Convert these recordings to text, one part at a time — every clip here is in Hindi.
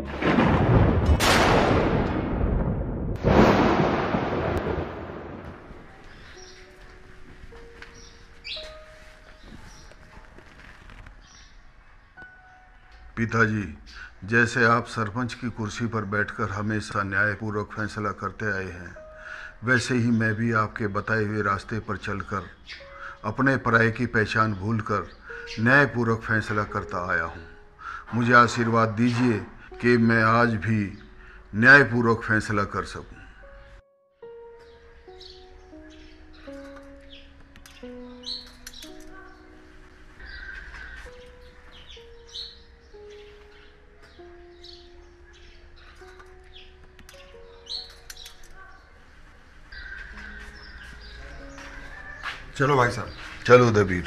पिताजी, जैसे आप सरपंच की कुर्सी पर बैठकर हमेशा न्यायपूर्वक फैसला करते आए हैं, वैसे ही मैं भी आपके बताए हुए रास्ते पर चलकर अपने पराये की पहचान भूलकर न्यायपूर्वक फैसला करता आया हूँ। मुझे आशीर्वाद दीजिए कि मैं आज भी न्यायपूर्वक फैसला कर सकूं। चलो भाई साहब। चलो दबीर।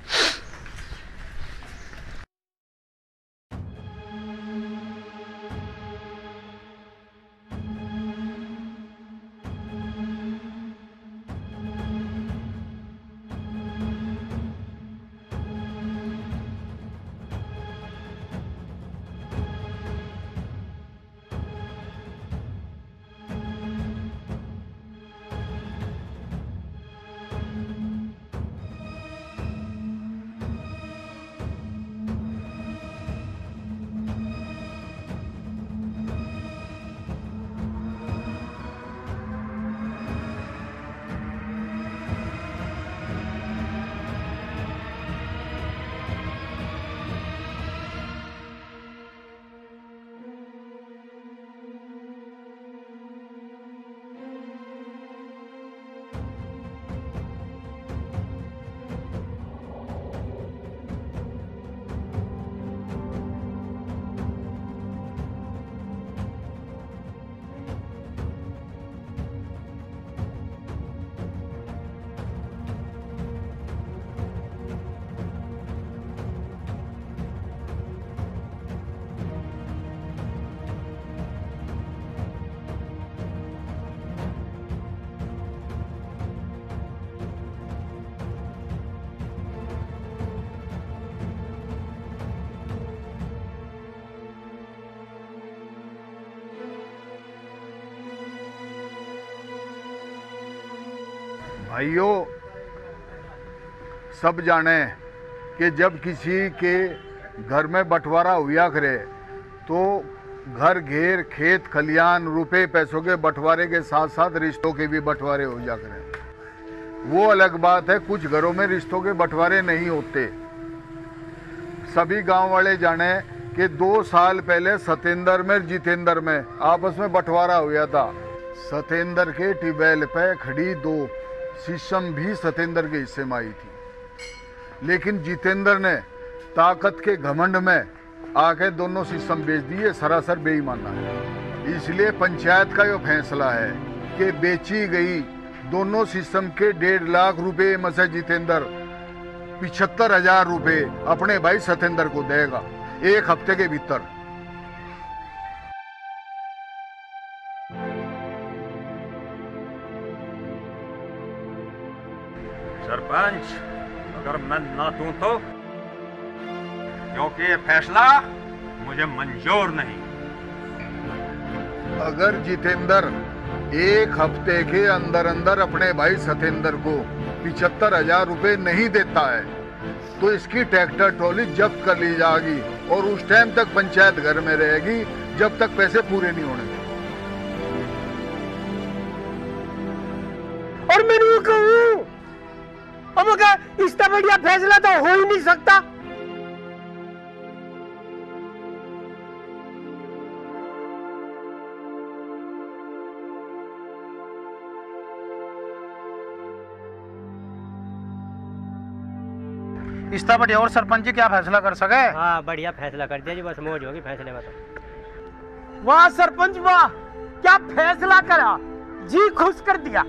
भाइयों, सब जाने कि जब किसी के घर में बंटवारा हुआ करे तो घर घेर खेत खलियान रुपए पैसों के बंटवारे के साथ साथ रिश्तों के भी बंटवारे हो जा करें। वो अलग बात है, कुछ घरों में रिश्तों के बंटवारे नहीं होते। सभी गांव वाले जाने कि 2 साल पहले सतेंद्र में जितेंद्र में आपस में बंटवारा हुआ था। सतेंद्र के ट्यूबवेल पे खड़ी 2 शीशम भी सतेंद्र के हिस्से में आई थी, लेकिन जितेंद्र ने ताकत के घमंड में आके दोनों शीशम बेच दिए। सरासर बेईमाना है। इसलिए पंचायत का यह फैसला है कि बेची गई दोनों शीशम के 1.5 लाख रुपए में से जितेंद्र 75,000 रुपए अपने भाई सतेंद्र को देगा 1 हफ्ते के भीतर। सरपंच, अगर मैं ना दूं तो, क्योंकि ये फैसला मुझे मंजूर नहीं। अगर जितेंद्र 1 हफ्ते के अंदर अंदर अपने भाई सतेंद्र को 75,000 रुपए नहीं देता है तो इसकी ट्रैक्टर ट्रॉली जब्त कर ली जाएगी और उस टाइम तक पंचायत घर में रहेगी जब तक पैसे पूरे नहीं होने। और मैंने कहूं, अब इसका बढ़िया फैसला तो हो ही नहीं सकता। इस्ता बढ़िया और सरपंच जी क्या फैसला कर सके? हाँ, बढ़िया फैसला कर दिया जी, बस मौज होगी फैसले में तो। वाह सरपंच वाह, क्या फैसला करा, जी खुश कर दिया।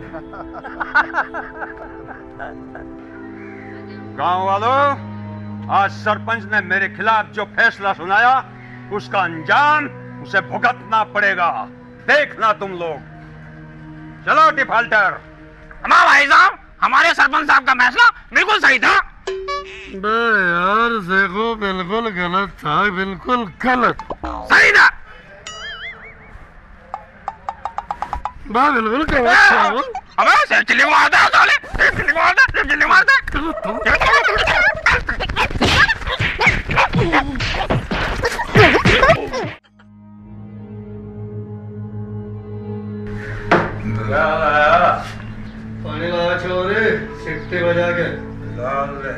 गांव वालों, आज सरपंच ने मेरे खिलाफ जो फैसला सुनाया उसका अंजाम उसे भुगतना पड़ेगा। देखना तुम लोग। चलो डिफाल्टर। हमारा भाई साहब, हमारे सरपंच साहब का फैसला बिल्कुल सही था। यार देखो, बिल्कुल गलत था, बिल्कुल गलत। सही था। बिल्कुल अबे चिल्ली मारता है साले, चिल्ली मारता है, चिल्ली मारता है। पानी लाया छोरे, सिट्टी बजा के लाल रे।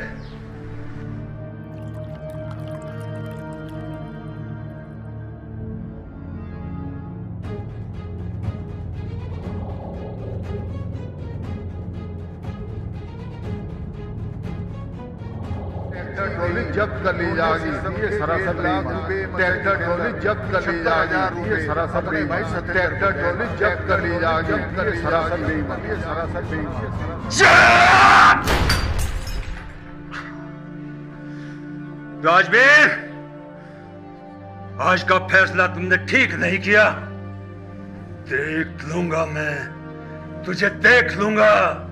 ट्रॉली जब्त कर ली जाएगी, ये सरासर ट्रैक्टर ट्रॉली जब्त कर ली जाएगी, ये सरासर ट्रैक्टर ट्रॉली जब्त कर ली जाएगी, ये सरासर राजवीर, आज का फैसला तुमने ठीक नहीं किया। देख लूंगा मैं, तुझे देख लूंगा।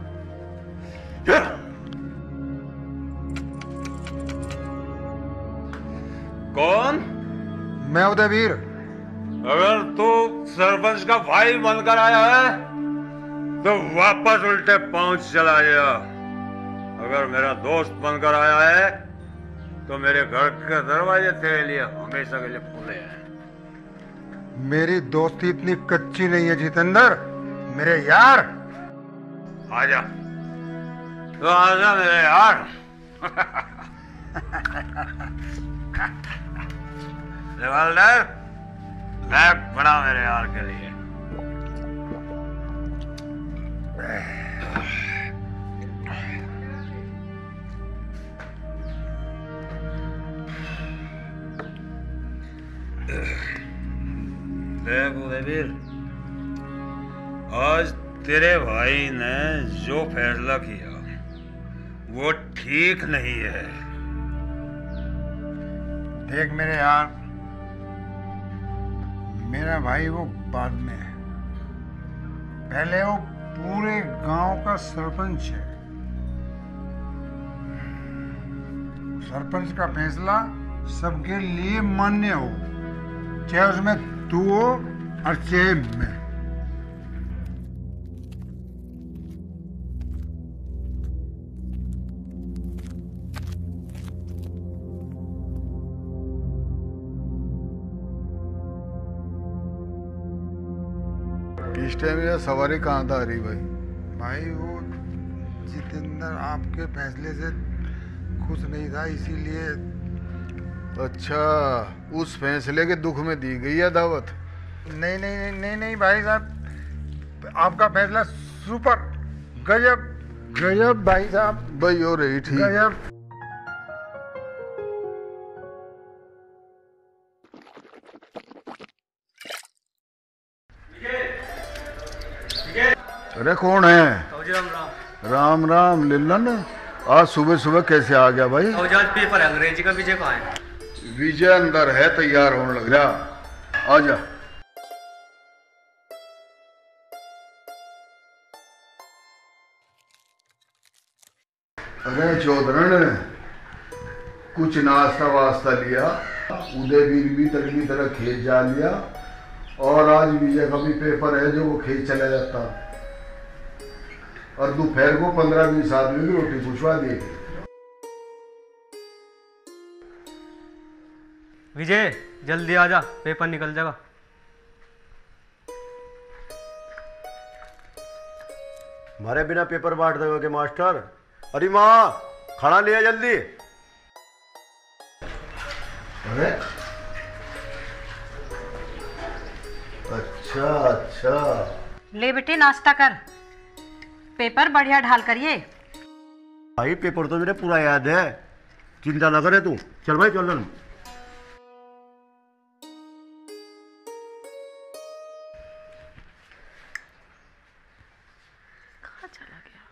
कौन? मैं उदयवीर। अगर तू सरपंच का भाई बनकर आया है तो वापस उल्टे पांव चला जा। अगर मेरा दोस्त बनकर आया है तो मेरे घर के दरवाजे तेरे लिए हमेशा के लिए खुले हैं। मेरी दोस्ती इतनी कच्ची नहीं है जितेंद्र, मेरे यार। आजा तो आजा मेरे यार। रिवाल्डर बैग बड़ा मेरे यार के लिए। देख उदयवीर, आज तेरे भाई ने जो फैसला किया वो ठीक नहीं है। देख मेरे यार, मेरा भाई वो बाद में है, पहले वो पूरे गांव का सरपंच है। सरपंच का फैसला सबके लिए मान्य हो, चाहे उसमें तू हो और चाहे मैं। इस टाइम ये सवारी कहाँ था हरी भाई? भाई वो जितेंद्र आपके फैसले से खुश नहीं था, इसीलिए। अच्छा, उस फैसले के दुख में दी गई है दावत? नहीं नहीं नहीं नहीं नहीं भाई साहब, आपका फैसला सुपर, गजब गजब भाई साहब, भाई हो रही ठीक। गजब। अरे कौन है? राम राम। राम राम लिल्लन, आज सुबह सुबह कैसे आ गया भाई? आज पेपर है अंग्रेजी का। विजय कहाँ है? विजय अंदर है, तैयार होने लग रहा। आजा। अरे चौधरन, कुछ नाश्ता वास्ता लिया, उदयवीर भी तरह तरह खेत जा लिया, और आज विजय का भी पेपर है जो वो खेत चला जाता, और दोपहर को 15-20 आदमी भी रोटी पूछवा दिए। विजय जल्दी आजा, पेपर निकल जाएगा। हमारे बिना पेपर बांट दोगे मास्टर? अरे माँ, खाना लिया जल्दी। अरे अच्छा अच्छा, ले बेटे नाश्ता कर, पेपर बढ़िया ढाल करिए। भाई पेपर तो मेरे पूरा याद है, चिंता ना करे तू। चल भाई चल। कहाँ चला गया?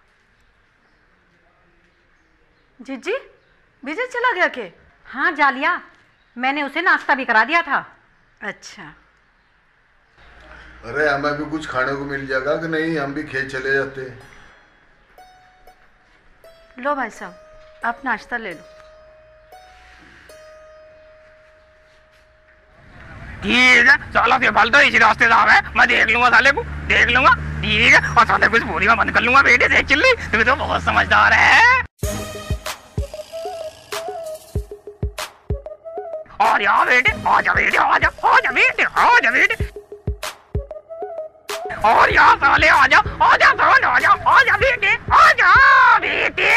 जीजी, विजय चला गया के? हाँ जालिया, मैंने उसे नाश्ता भी करा दिया था। अच्छा। अरे हमें भी कुछ खाने को मिल जाएगा कि नहीं? हम भी खेत चले जाते। लो भाई साहब, आप नाश्ता ले लो। ठीक है, साला तिरपाल तो इसी रास्ते से आ रहा है, मैं देख लूंगा साले को, देख लूंगा। ठीक है, और साले को इस बोरी में बंद कर लूंगा। बेटे देख चिल्ली, तू तो बहुत समझदार है। आजा बेटे, आजा बेटे, आजा, आजा बेटे, आजा बेटे। और यहाँ साले आजा, आजा साले, आजा, आजा बेटे, आजा बेटे।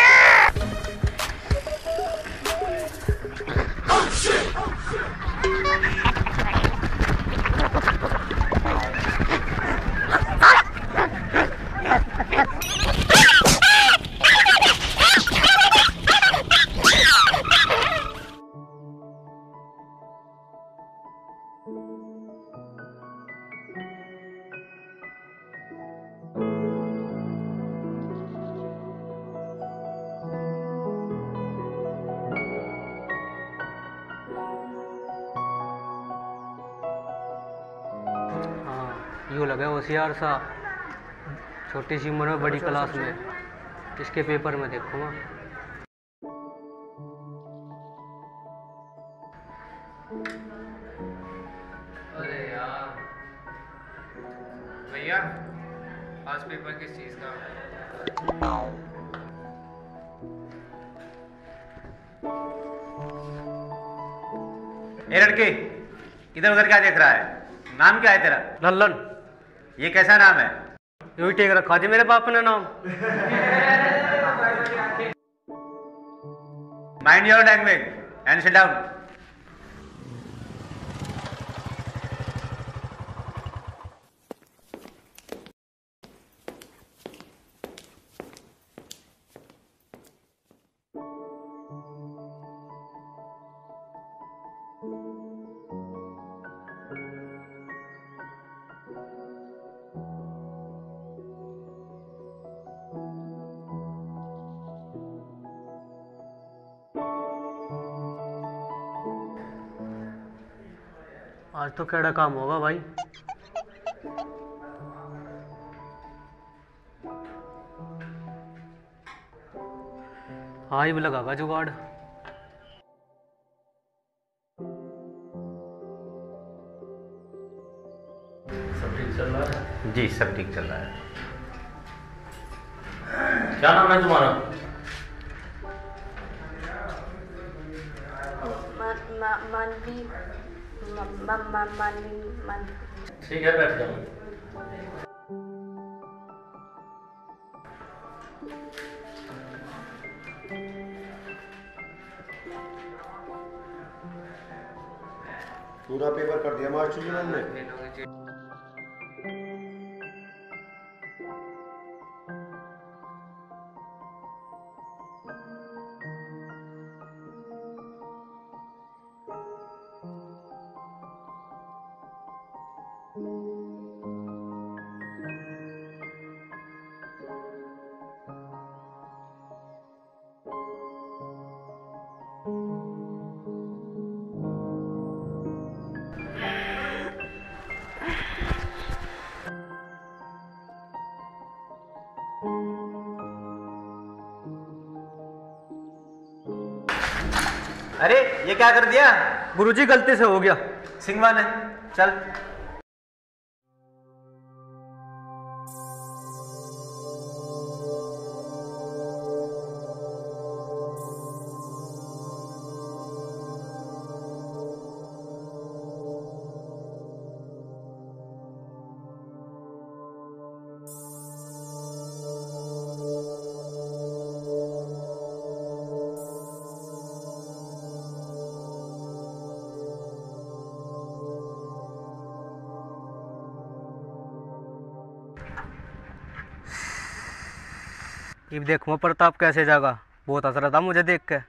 यूँ लगे होशियार सा, छोटी सी उम्र में बड़ी क्लास में, इसके पेपर में देखूँगा। अरे यार भैया, आज पेपर किस चीज़ का? ए लड़के, इधर उधर क्या देख रहा है? नाम क्या है तेरा? लल्लन। ये कैसा नाम है? यूं ही टेक रखा थी मेरे बाप ने नाम। Mind your language and sit down. आज तो केड़ा काम होगा भाई। हाँ, ही भी लगागा जुगाड़। सब ठीक चल रहा है? जी सब ठीक चल रहा है। क्या नाम है तुम्हारा? ठीक है, बैठ जाओ। पूरा पेपर कर दिया मास्टर जी ने। अरे ये क्या कर दिया? गुरुजी गलती से हो गया। सिंगवा ने चल। अब देखो प्रताप कैसे जागा, बहुत हंस रहा था मुझे देख के।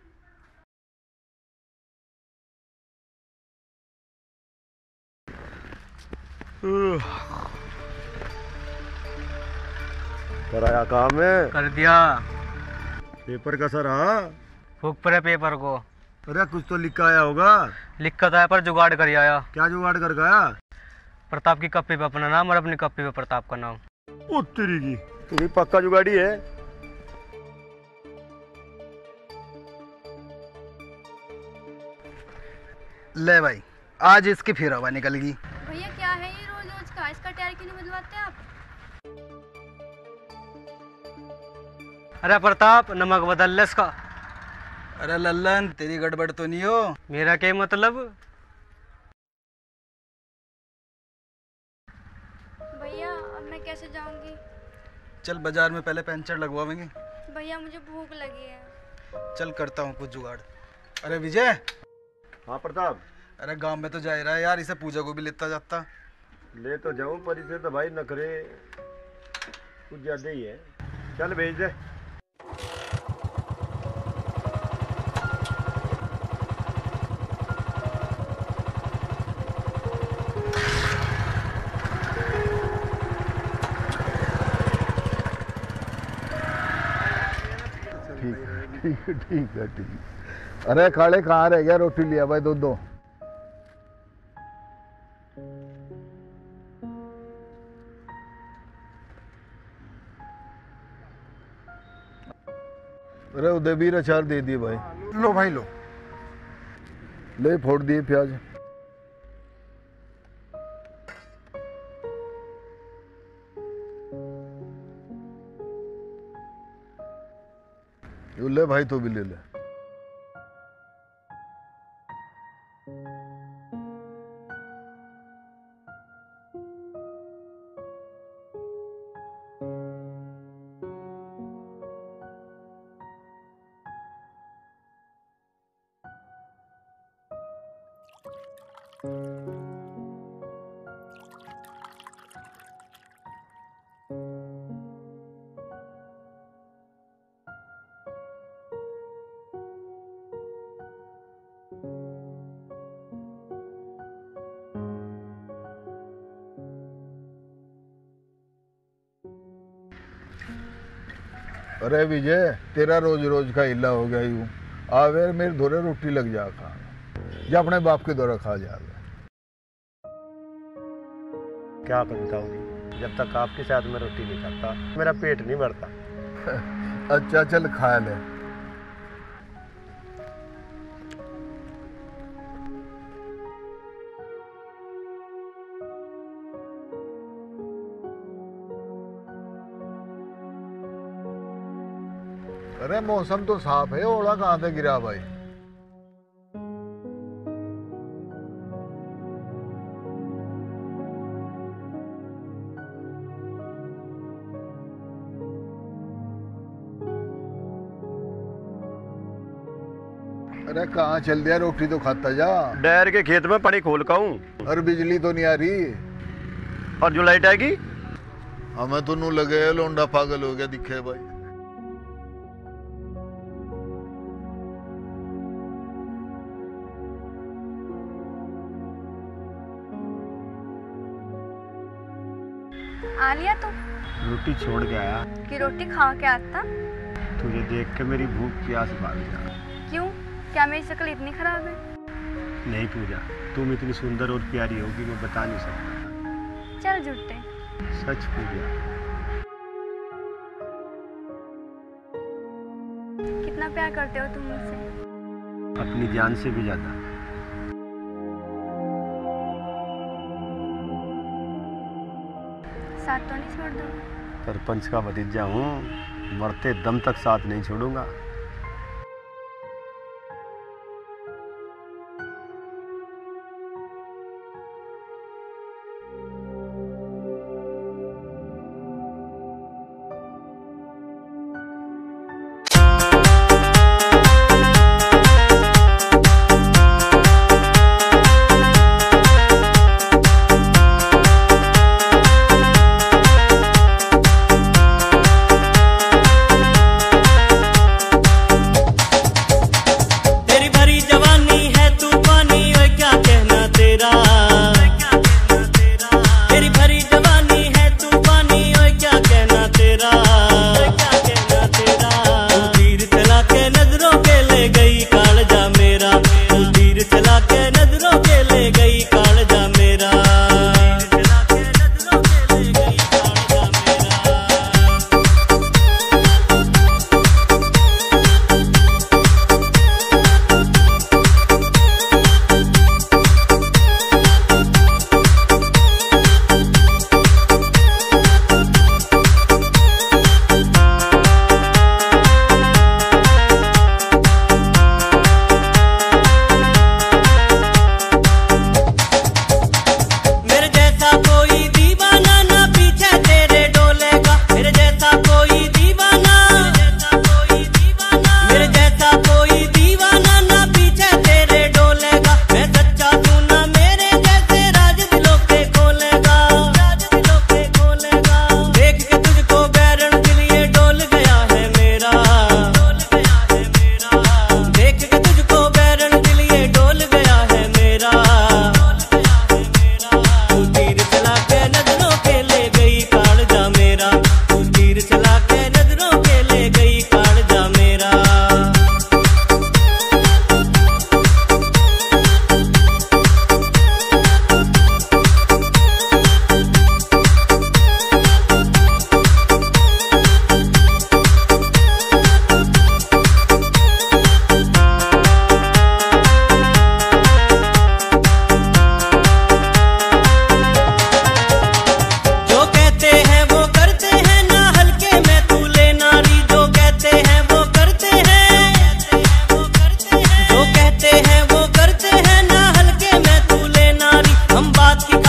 कराया काम है? कर दिया। पेपर कैसा रहा? फूक पड़े पेपर को। अरे कुछ तो लिख के आया होगा। लिख कर आया पर जुगाड़ कर आया। क्या जुगाड़ कर गया? प्रताप की कप्पी पे अपना नाम और अपनी कप्पी पे प्रताप का नाम। ओ तेरी की, तू भी पक्का जुगाड़ी है। ले भाई आज इसकी फिर हवा निकल गई। भैया क्या है ये रोज रोज का, इसका टायर क्यों नहीं बदलवाते आप? अरे प्रताप, नमक बदल ले इसका। अरे लल्लन, तेरी गड़बड़ तो नहीं हो? मेरा क्या मतलब? भैया अब मैं कैसे जाऊंगी? चल बाजार में पहले पंचर लगवाएंगे। भैया मुझे भूख लगी है। चल करता हूँ कुछ जुगाड़। अरे विजय। हाँ प्रताप। अरे गांव में तो जा रहा है यार, इसे पूजा को भी लेता जाता। ले तो जाऊं पर इसे तो भाई नखरे कुछ ज्यादा ही है। चल भेज दे। ठीक है। अरे काले कहाँ रह गया? रोटी लिया भाई, दो। अरे उदय भी अचार दे दिए भाई। लो भाई लो। ले फोड़ दिए प्याज। ले भाई तो भी ले ले। अरे विजय, तेरा रोज रोज का हिला हो गया यूं। आवे मेरे धोरे रोटी लग जा खा या अपने बाप के दौरा खा जा। क्या बताऊंगी, जब तक आपके साथ में रोटी नहीं खाता मेरा पेट नहीं भरता। अच्छा चल खा ले। अरे मौसम तो साफ है, ओला कहाँ से गिरा भाई? अरे कहाँ चल दिया? रोटी तो खाता जा। डैर के खेत में पानी खोल का हूँ। और बिजली तो नहीं आ रही। और जो लाइट आएगी? हमें तो नू लगे लोंडा पागल हो गया दिखे भाई। आ लिया तू? रोटी छोड़ के आया कि रोटी खा के आता? तुझे देख के मेरी भूख प्यास भाग गया। क्यों, क्या मेरी शक्ल इतनी खराब है? नहीं पूजा, तुम इतनी सुंदर और प्यारी होगी मैं बता नहीं सकता। चल झूठे। सच पूजा। कितना प्यार करते हो तुम मुझसे? अपनी जान से भी ज्यादा। साथ तो नहीं छोड़ दो? सरपंच का भतीजा हूँ, मरते दम तक साथ नहीं छोड़ूंगा।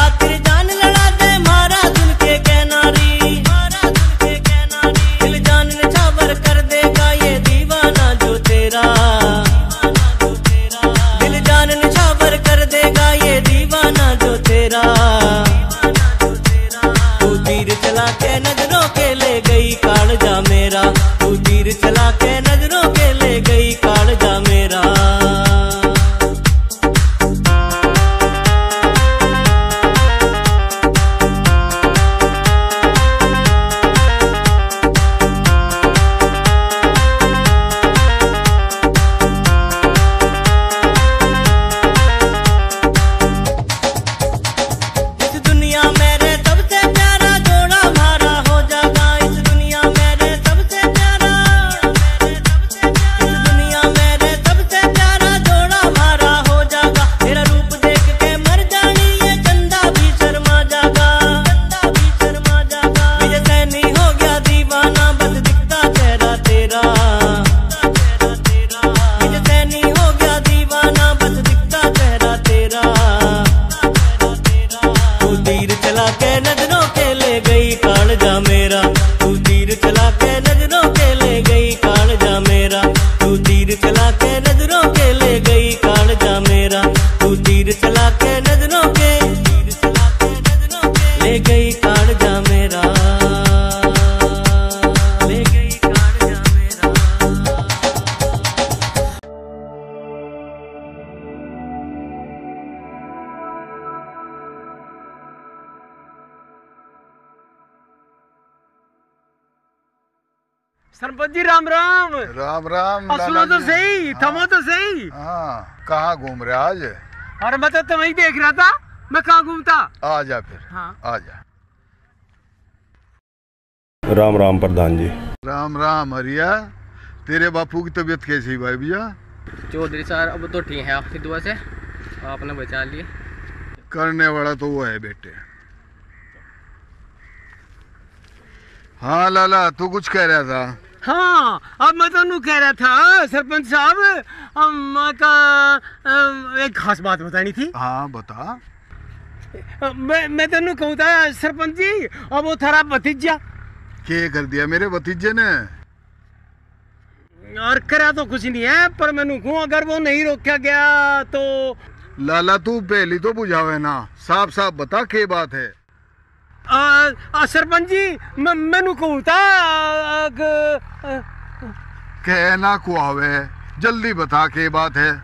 खातिर जान लड़ा दे मारा दुन के कहनारी, दिल जान निछावर कर देगा ये दीवाना जो तेरा, दिल जान निछावर कर देगा ये दीवाना जो तेरा। तू तीर चला के नजरों के ले गई कालजा मेरा, तू तीर चला के नजरों के ले गई कालजा मेरा। इस दुनिया मेरे सबसे प्यारा जोड़ा हमारा हो जाएगा, इस दुनिया मेरे सबसे प्यारा, इस दुनिया मेरे सबसे प्यारा जोड़ा हमारा हो जाएगा। तेरा रूप देख के मर जानी ये चंदा भी शर्मा जाएगा, चंदा भी शर्मा जाएगा। विजय सैनी हो गया दीवाना बस दिखता चेहरा तेरा, विजय सैनी हो गया दीवाना बस दिखता चेहरा तेरा। तू तीर चला के नजरों के ले गई कालजा मेरा, तू तीर चला के नजरों के ले गई कालजा मेरा, तू तीर चला के नजरों के ले गई कालजा मेरा, तू तीर चला के नजरों के ले गई कालजा मेरा, ले गई कालजा मेरा। सरपंच जी राम राम। राम राम। सुनो तो सही, थमो तो सही। हाँ, कहाँ घूम रहे आज? और मैं तो तुम्हें ही देख रहा था, मैं कहाँ घूमता। आ जा फिर। हाँ। आ जा। राम राम प्रधान जी। राम राम हरिया। तेरे बापू की तबीयत कैसी है भाई भैया? चौधरी सर अब तो ठीक है, आपकी दुआ से आपने बचा लिए। करने वाला तो वो है बेटे। हाँ लाला, तू कुछ कह रहा था? हाँ, अब मैं तो कह रहा था सरपंच साहब, एक खास बात बतानी थी। हाँ बता। मैं तो कहूँ था सरपंच जी, अब वो थारा भतीजा क्या कर दिया मेरे भतीजे ने? और करा तो कुछ नहीं है, पर मैंने कहूँ अगर वो नहीं रोका गया तो। लाला तू पहली तो बुझावे ना, साफ साफ बता क्या बात है। सरपंच जी मैनू कहूँ था कहना को आवे, जल्दी बता क्या बात है।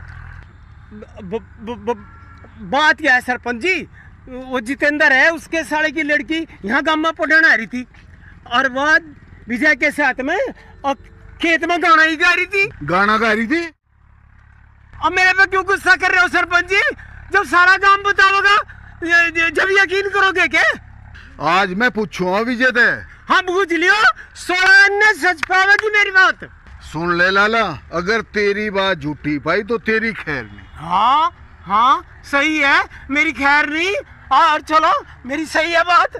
बात क्या है सरपंच जी, वो जितेंद्र है उसके साले की लड़की यहाँ गांव में पढ़ने आ रही थी, और वह विजय के साथ में और खेत में गाना ही गा रही थी। गाना गा रही थी? अब मेरे पे क्यों गुस्सा कर रहे हो सरपंच जी? जब सारा काम बताओगा जब यकीन करोगे क्या? आज मैं पूछूंगा विजय से। हाँ पूछ लियो, 16 ने सच पावेगी मेरी बात। सुन ले लाला, अगर तेरी बात झूठी पाई तो तेरी खैर नहीं। हाँ हाँ सही है, मेरी खैर नहीं। और चलो मेरी सही है बात।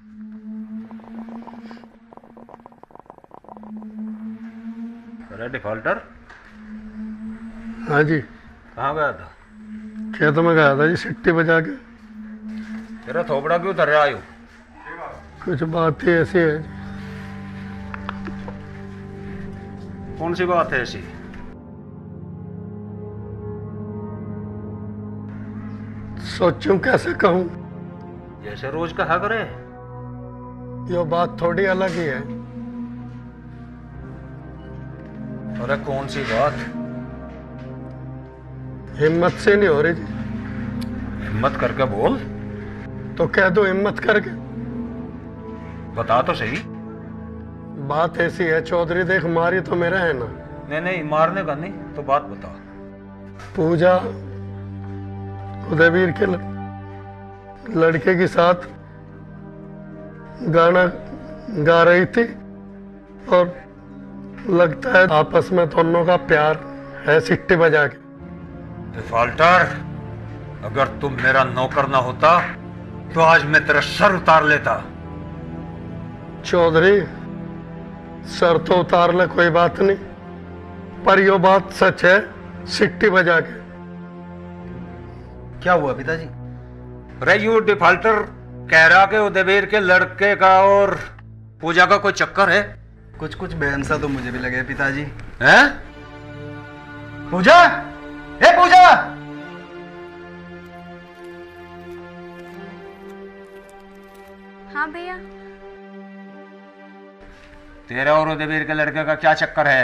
अरे डिफॉल्टर। हाँ जी। कहाँ गया था? खेत में गया था जी, सिट्टी बजा के। तेरा थोपड़ा क्यों धर रहा है? कुछ बात ही ऐसी है। कौन सी बात है ऐसी? सोचूं कैसे कहूं। जैसे रोज कहा करे। ये बात थोड़ी अलग ही है। अरे कौन सी बात? हिम्मत से नहीं हो रही जी। हिम्मत करके बोल। तो कह दो हिम्मत करके। बता तो सही। बात ऐसी है चौधरी, देख मारी तो मेरा है ना। नहीं नहीं, मारने का नहीं, तो बात बता। पूजा उदयवीर के लड़के के साथ गाना गा रही थी, और लगता है आपस में दोनों का प्यार है, सिट्टी बजा के। डिफॉल्टर, अगर तुम मेरा नौकर ना होता तो आज मैं तेरा सर उतार लेता। चौधरी, सर तो उतार ले, कोई बात नहीं, पर यो बात सच है, सिट्टी बजा के। क्या हुआ पिताजी? अरे यू डिफॉल्टर कह रहा कि उदयवीर के लड़के का और पूजा का कोई चक्कर है? कुछ कुछ बहन सा तो मुझे भी लगे पिताजी। हैं? पूजा, हे पूजा! हाँ भैया। तेरा और उदयवीर के लड़के का क्या चक्कर है?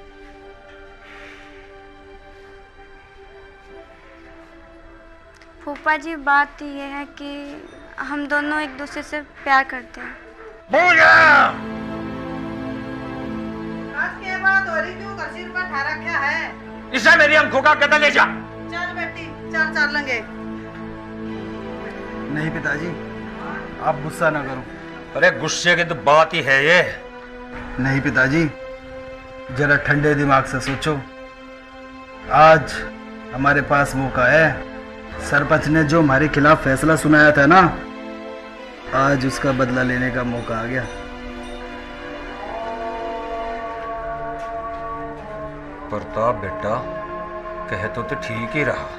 फूफा जी बात ये है कि हम दोनों एक दूसरे से प्यार करते हैं। पूजा! आज के बाद हो रही क्यों कर सिर पर ठहरा क्या है? इसे मेरी आंखों का कहता ले जा। चल बेटी, चल चल लेंगे। नहीं पिताजी, आप गुस्सा ना करो। अरे गुस्से की तो बात ही है ये। नहीं पिताजी, जरा ठंडे दिमाग से सोचो। आज हमारे पास मौका है। सरपंच ने जो हमारे खिलाफ फैसला सुनाया था ना, आज उसका बदला लेने का मौका आ गया। प्रताप बेटा, कहे तो ठीक ही रहा।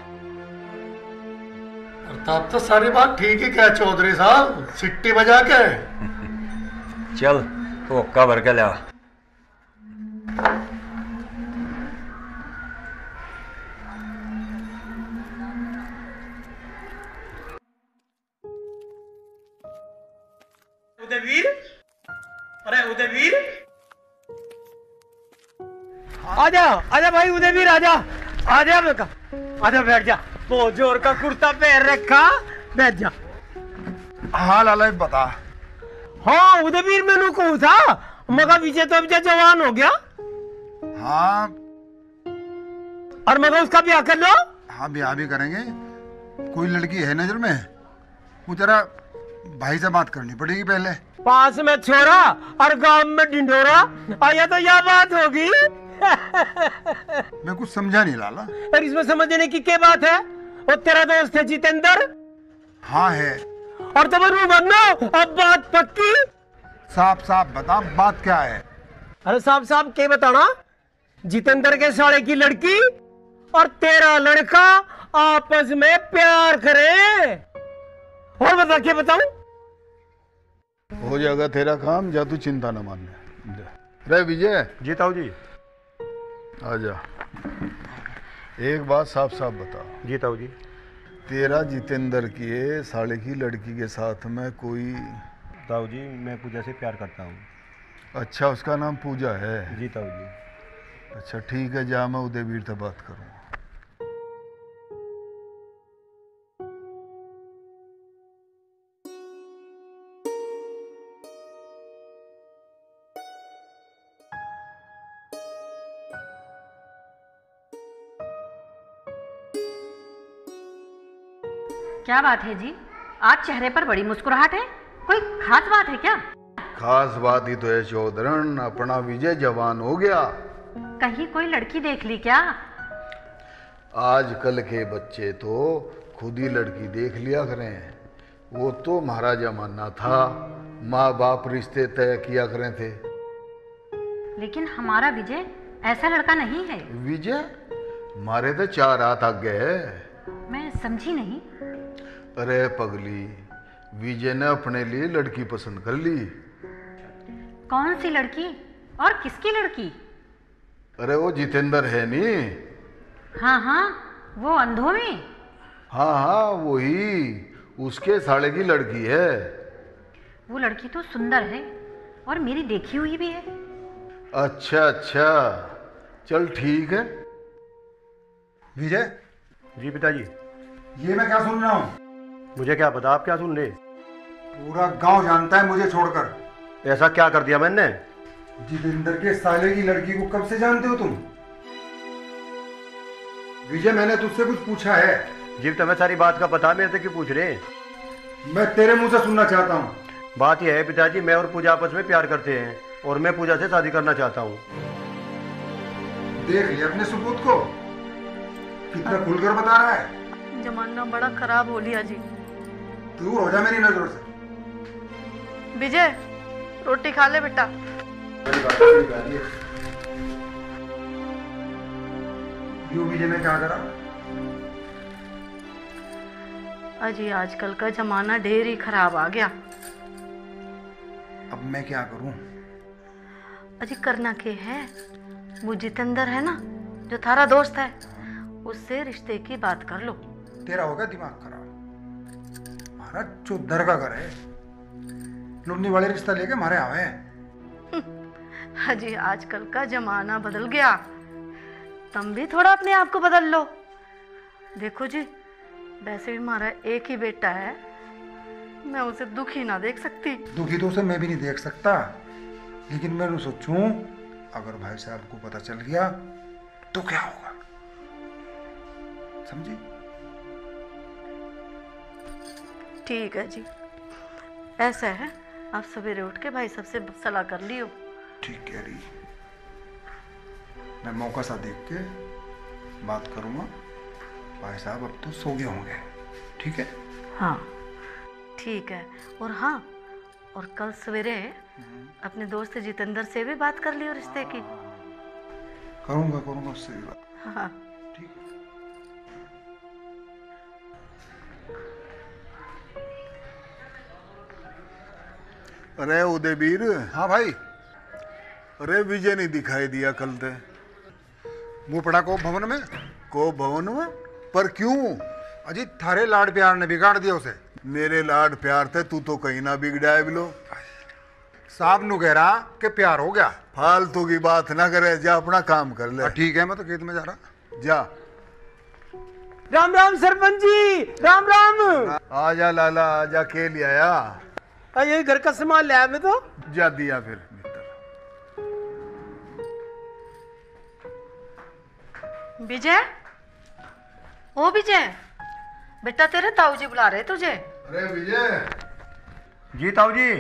प्रताप तो सारी बात ठीक ही कहा चौधरी साहब, सिट्टी बजा के। चल तो हुक्का भर के ला। उदयवीर, अरे उदयवीर, आजा आजा भाई उदयवीर, आजा आजा बेटा, आजा बैठ जा। बहुत जोर का कुर्ता पहन रखा, बैठ जा। हाँ लाला बता। हाँ उदयवीर, मैंने कहा था मगा विजय तो अभी जवान हो गया। हाँ और मगा उसका ब्याह कर लो। हाँ ब्याह भी करेंगे। कोई लड़की है नजर में? वो तेरा भाई से बात करनी पड़ेगी पहले। पास में छोरा और गांव में ढिंढोरा, आया तो यह बात होगी। मैं कुछ समझा नहीं लाला। और इसमें समझने की क्या बात है? वो तेरा दोस्त है जितेंद्र? हाँ है। और तो बनना, अब बात पक्की। साफ साफ बता, बात क्या है? अरे साफ साफ क्या बताना? जितेंद्र के साले की लड़की और तेरा लड़का आपस में प्यार करे। और बता क्या बताऊं? हो जाएगा तेरा काम, जा तू चिंता न मानने। रे विजय। जी ताऊ जी। आजा, एक बात साफ साफ बता। जी ताऊ जी। तेरा जितेंद्र की साले की लड़की के साथ में कोई? ताऊ जी, मैं पूजा से प्यार करता हूँ। अच्छा, उसका नाम पूजा है? जी ताऊ जी। अच्छा ठीक है, जा मैं उदयवीर से बात करूँ। क्या बात है जी, आज चेहरे पर बड़ी मुस्कुराहट है, कोई खास बात है क्या? खास बात ही तो है चौधरन, अपना विजय जवान हो गया। कहीं कोई लड़की देख ली क्या? आजकल के बच्चे तो खुद ही लड़की देख लिया करें। वो तो हमारा जमाना था, माँ बाप रिश्ते तय किया करें थे। लेकिन हमारा विजय ऐसा लड़का नहीं है। विजय? मारे तो 4 हाथ आगे है। मैं समझी नहीं। अरे पगली, विजय ने अपने लिए लड़की पसंद कर ली। कौन सी लड़की और किसकी लड़की? अरे वो जितेंद्र है नी। हाँ हाँ, वो अंधों में। हाँ हाँ वही, उसके साले की लड़की है। वो लड़की तो सुंदर है और मेरी देखी हुई भी है। अच्छा अच्छा, चल ठीक है। विजय। जी पिताजी। ये मैं क्या सुन रहा हूँ? मुझे क्या पता, आप क्या सुन रहे? पूरा गांव जानता है मुझे छोड़कर। ऐसा क्या कर दिया मैंने? जितेंद्र के साले की लड़की को कब से जानते हो तुम? विजय, मैंने तुझसे कुछ पूछा है? जी तुम्हें सारी बात का पता, मेरे से क्यों पूछ रहे? मैं तेरे मुंह से सुनना चाहता हूँ। बात यह है पिताजी, मैं और पूजा आपस में प्यार करते हैं और मैं पूजा से शादी करना चाहता हूँ। देख लिया अपने सबूत को, कितना खुलकर बता रहा है। जमाना बड़ा खराब हो लिया जी। दूर हो जा मेरी नजरों से। विजय, रोटी खा ले बेटा। क्यों विजय ने क्या करा? अजी आजकल का जमाना ढेर ही खराब आ गया। अब मैं क्या करूं? अजी करना के है, वो जितेंद्र है ना जो थारा दोस्त है, उससे रिश्ते की बात कर लो। तेरा होगा दिमाग खराब। हमारा चौधर का घर है, लुन्नी वाले रिश्ता लेके हमारे आवे। अजी आजकल का जमाना बदल गया, तुम भी थोड़ा अपने आप को बदल लो। देखो जी, वैसे भी हमारा एक ही बेटा है, मैं उसे दुखी ना देख सकती। दुखी तो उसे मैं भी नहीं देख सकता, लेकिन मैं सोचूं अगर भाई साहब को पता चल गया तो क्या होगा, समझी? ठीक है जी, ऐसा है आप सवेरे उठ के भाई साहब से सलाह कर लियो। ठीक कह रही, मैं मौका सा देख के बात करूंगा। भाई साहब अब तो सो गए होंगे, ठीक है? हाँ ठीक है। और हाँ, और कल सवेरे अपने दोस्त जितेंद्र से भी बात कर लियो रिश्ते की। करूंगा उससे भी बात। हाँ ठीक है। अरे उदयवीर। हाँ भाई। अरे विजय नहीं दिखाई दिया कल ते। वो पड़ा को भवन में। को भवन में? पर क्यों? अजी थारे लाड प्यार ने बिगाड़ दिया उसे। मेरे लाड प्यार थे, तू तो कहीं ना बिगड़ा है बिलो। साहब नु कह रहा कि प्यार हो गया। फालतू की बात ना करे, जा अपना काम कर ले। ठीक है, मैं तो खेत में जा रहा। जा। राम राम सरपंच जी, राम राम। आजा लाला, आजा, के लिए आया? ये घर का सामान ले आया मैं तो। जा दिया फिर। विजय, ओ विजय, बेटा तेरे ताऊ जी बुला रहे तुझे। अरे विजय। जी ताऊ जी।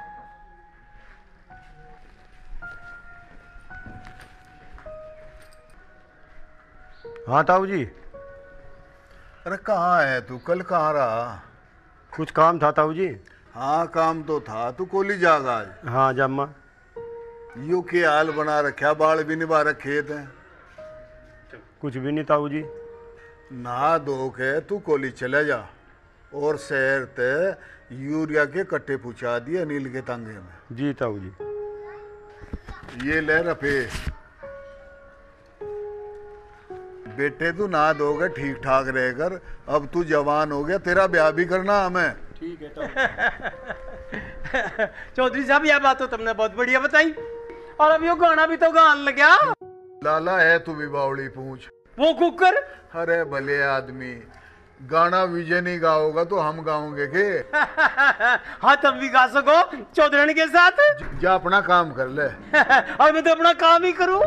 हाँ ताऊ जी। अरे कहाँ है तू? कल कहाँ रहा? कुछ काम था ताऊ जी। हाँ काम तो था, तू कोली जागा आज? हाँ जम्मा। यू के हाल बना रखा, बाल भी निभा रखे थे। कुछ भी नहीं ताऊ जी। नहा धो के तू कोली चले जा और शहर ते यूरिया के कट्टे पूछा दिए अनिल के तांगे में। जी ताऊ जी। ये ले रफे। बेटे तू नहा धोगे ठीक ठाक रहकर, अब तू जवान हो गया, तेरा ब्याह भी करना हमें। ठीक है चौधरी साहब, यह बात तो तुमने बहुत बढ़िया बताई, और अब यो गाना भी तो गान लग गया। लाला है तू भी बावड़ी पूछ। वो कुकर। अरे भले आदमी, गाना विजय नहीं गाओगा तो हम गाओगे के? हाँ तुम भी गा सको चौधरी के साथ। जा अपना काम कर ले। और मैं तो अपना काम ही करूं।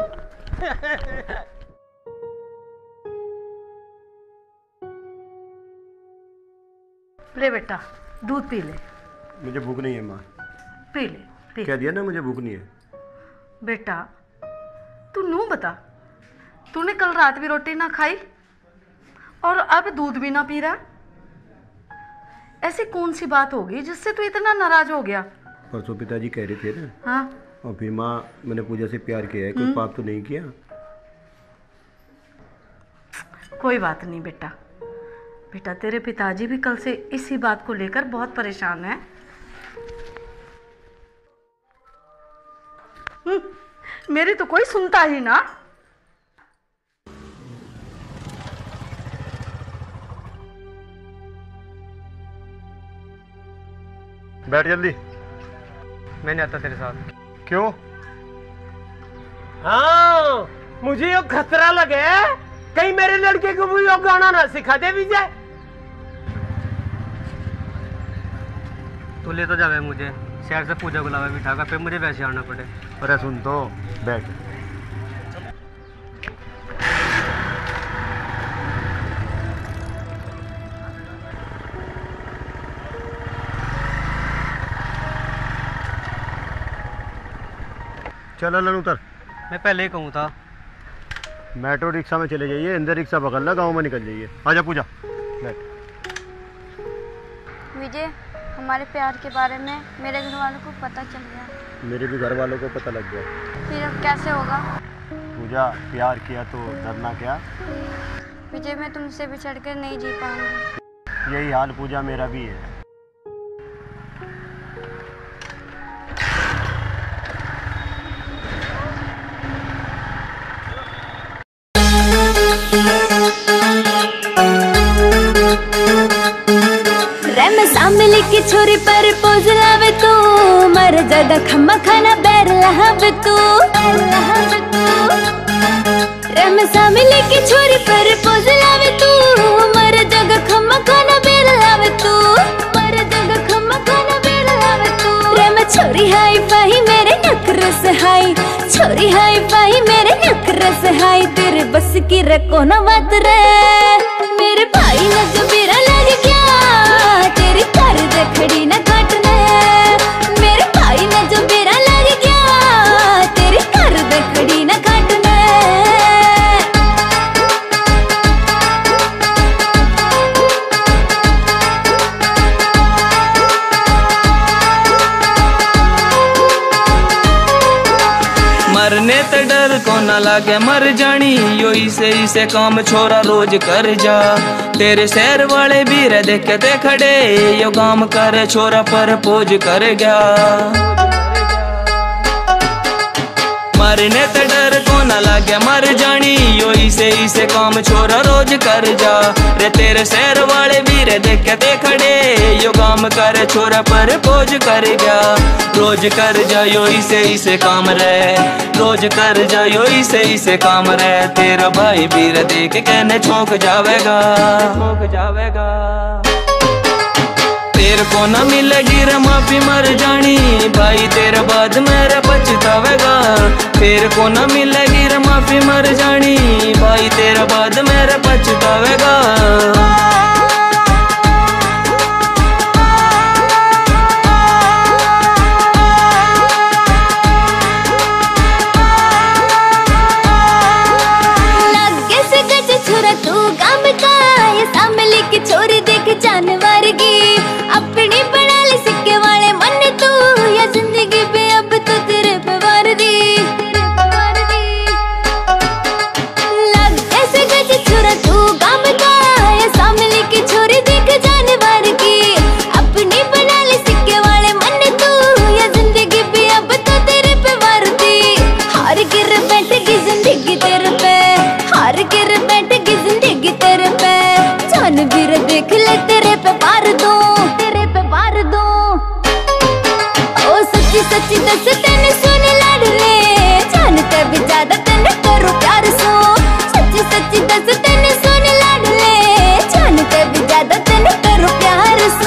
ले बेटा, दूध पी ले। मुझे भूख नहीं है माँ। पी ले, पी। कह दिया ना मुझे भूख नहीं है। बेटा तू नू बता, तूने कल रात भी रोटी ना खाई और अब दूध भी ना पी रहा? ऐसी कौन सी बात होगी जिससे तू इतना नाराज हो गया? परसों पिताजी कह रहे थे ना। हाँ। और फिर माँ, मैंने पूजा से प्यार किया है, कोई पाप तो नहीं किया? कोई बात नहीं बेटा। बेटा तेरे पिताजी भी कल से इसी बात को लेकर बहुत परेशान हैं। मेरी तो कोई सुनता ही ना। बैठ जल्दी। मैं नहीं आता तेरे साथ। क्यों? हाँ, मुझे यो खतरा लगे कहीं मेरे लड़के को भी यो गाना ना सिखा दे विजय। तू ले तो जावे मुझे शहर से पूजा गुलाबा बिठा कर, फिर मुझे वैसे आना पड़े। अरे सुन तो, बैठ। चल लन उतर। मैं पहले ही कहूँ था। मेट्रो रिक्शा में चले जाइए, अंदर रिक्शा पकड़ना, गांव में निकल जाइए। आजा पूजा, बैठ। विजय, हमारे प्यार के बारे में मेरे घर वालों को पता चल गया। मेरे भी घर वालों को पता लग गया। फिर अब कैसे होगा? पूजा, प्यार किया तो डरना क्या? विजय, मैं तुमसे बिछड़ कर नहीं जी पाऊंगी। यही हाल पूजा मेरा भी है। सामने की छोरी पर पोज लावे तू, मर जगह खम्मा खाना बैर लहावे तू। रम सामने की छोरी पर पोज लावे तू, मर जगह खम्मा खाना बैर लावे तू। मर जगह खम्मा खाना बैर लावे तू। रम छोरी हाई फाई मेरे नखर से हाई, छोरी हाई फाई मेरे नखर से हाई। तेरे बस की रखो न बात रे, मेरे भाई न कबीरा लग गया। तेरी कर दे खड़ी न काटने, मेरे भाई ने जो बेरा लग गया। तेरी कर दे खड़ी न काटने। मरने ते डर को न लागे मर जानी, यो इसे काम छोरा रोज कर जा। तेरे शहर वाले भी रे देखते खड़े, यो काम कर छोरा पर पोज कर गया। मरने ते डर को न लागे मर जानी, यो इसे काम छोरा रोज कर जा। रे तेरे शहर वाले भी रे देखते खड़े, यो काम कर छोरा पर पोज कर गया। रोज कर जायो इसे काम रे, रोज कर जायो इसे काम रे। तेरा भाई भी रे देख कहने छोंक जावेगा, छोंक जावेगा। तेरे को न मिलेगी रे माफी मर जानी, भाई तेरे बाद मेरा पछतावेगा। तेरे को न मिलेगी रे माफी मर जानी, भाई तेरे बाद मेरा पछतावेगा। छोरी देख जानवर की अपनी बना ले सिक्के वाले मन तू, या जिंदगी पे अब तो तेरे पे वार दी। लग ऐसे गज छुरा तू गम का, या सामने की छोरी देख जानवर की अपनी बना ले सिक्के वाले मन तू, या जिंदगी पे अब तो तेरे पे वार दी। हार गिर बैठेगी जिंदगी तेरे पे, हार गिर बैठेगी जिंदगी तेरे पे। जान भी देख ले तेरे पे पार दूं, तेरे पे पार दूं। ओ सच्ची सच्ची दस तेने सुन लड़ ले, जानते भी ज्यादा तेने करो प्यार सो। सच्ची सच्ची दस तेने सुन लड़ ले, जानते भी ज्यादा तेने करो प्यार सो।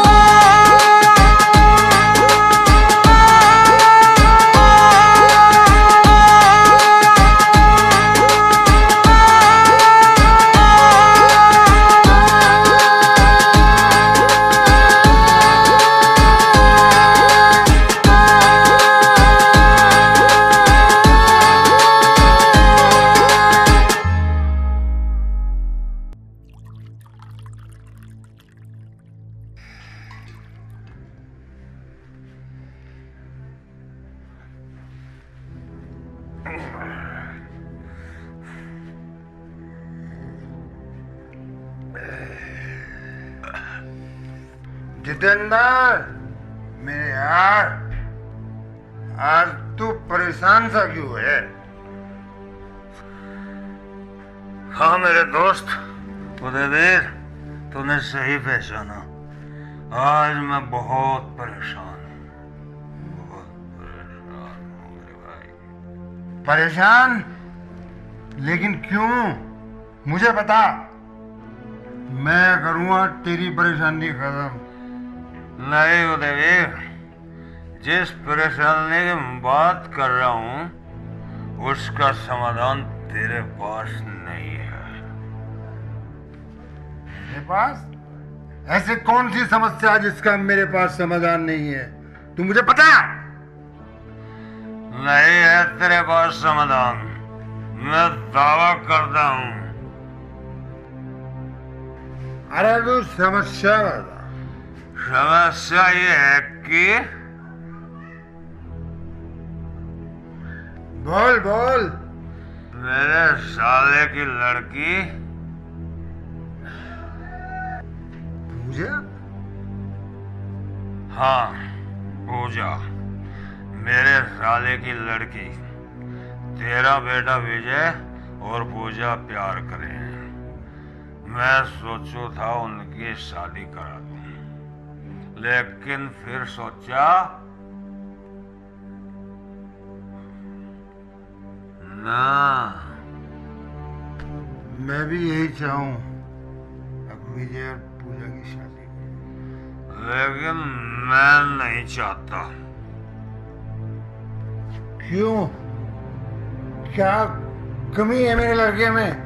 जितेंद्र, मेरे यार, आज तू परेशान सा क्यों है? हाँ मेरे दोस्त उदयवीर, तूने सही पहचाना। आज मैं बहुत परेशान हूँ, बहुत परेशान हूँ मेरे भाई। परेशान? लेकिन क्यों? मुझे बता, मैं करूँगा तेरी परेशानी खत्म। नहीं उदयवीर, जिस परेशानी की बात कर रहा हूँ उसका समाधान तेरे पास नहीं है। मेरे पास? ऐसे कौन सी समस्या है जिसका मेरे पास समाधान नहीं है? तू मुझे पता? नहीं है तेरे पास समाधान, मैं दावा करता हूँ। अरे तू समस्या बता। समस्या ये है कि बोल बोल। मेरे साले की लड़की पूजा? हाँ, पूजा, मेरे साले की लड़की। तेरा बेटा विजय और पूजा प्यार करे हैं। मैं सोचू था उनकी शादी करा दूं, लेकिन फिर सोचा ना। मैं भी यही चाहूं, अब विजय और पूजा की शादी, लेकिन मैं नहीं चाहता। क्यों? क्या कमी है मेरे लड़के में?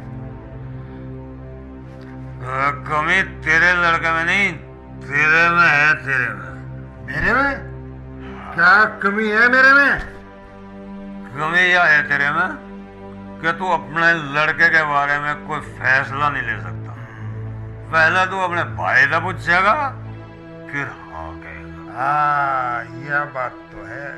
कमी तेरे लड़के में नहीं, तेरे में है, तेरे में। मेरे में? क्या कमी है मेरे में? कमी यह है तेरे में कि तू अपने लड़के के बारे में कोई फैसला नहीं ले सकता। पहले तू अपने भाई से पूछेगा, फिर हाँ कहेगा। हाँ, यह बात तो है।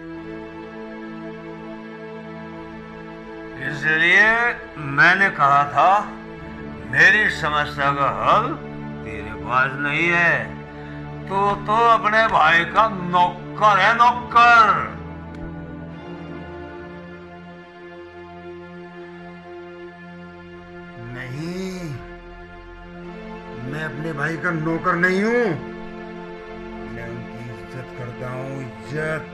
इसलिए मैंने कहा था, मेरी समस्या का हल तेरे पास नहीं है। तो अपने भाई का नौकर है, नौकर। नहीं, मैं अपने भाई का नौकर नहीं हूं। मैं उनकी इज्जत करता हूं, इज्जत।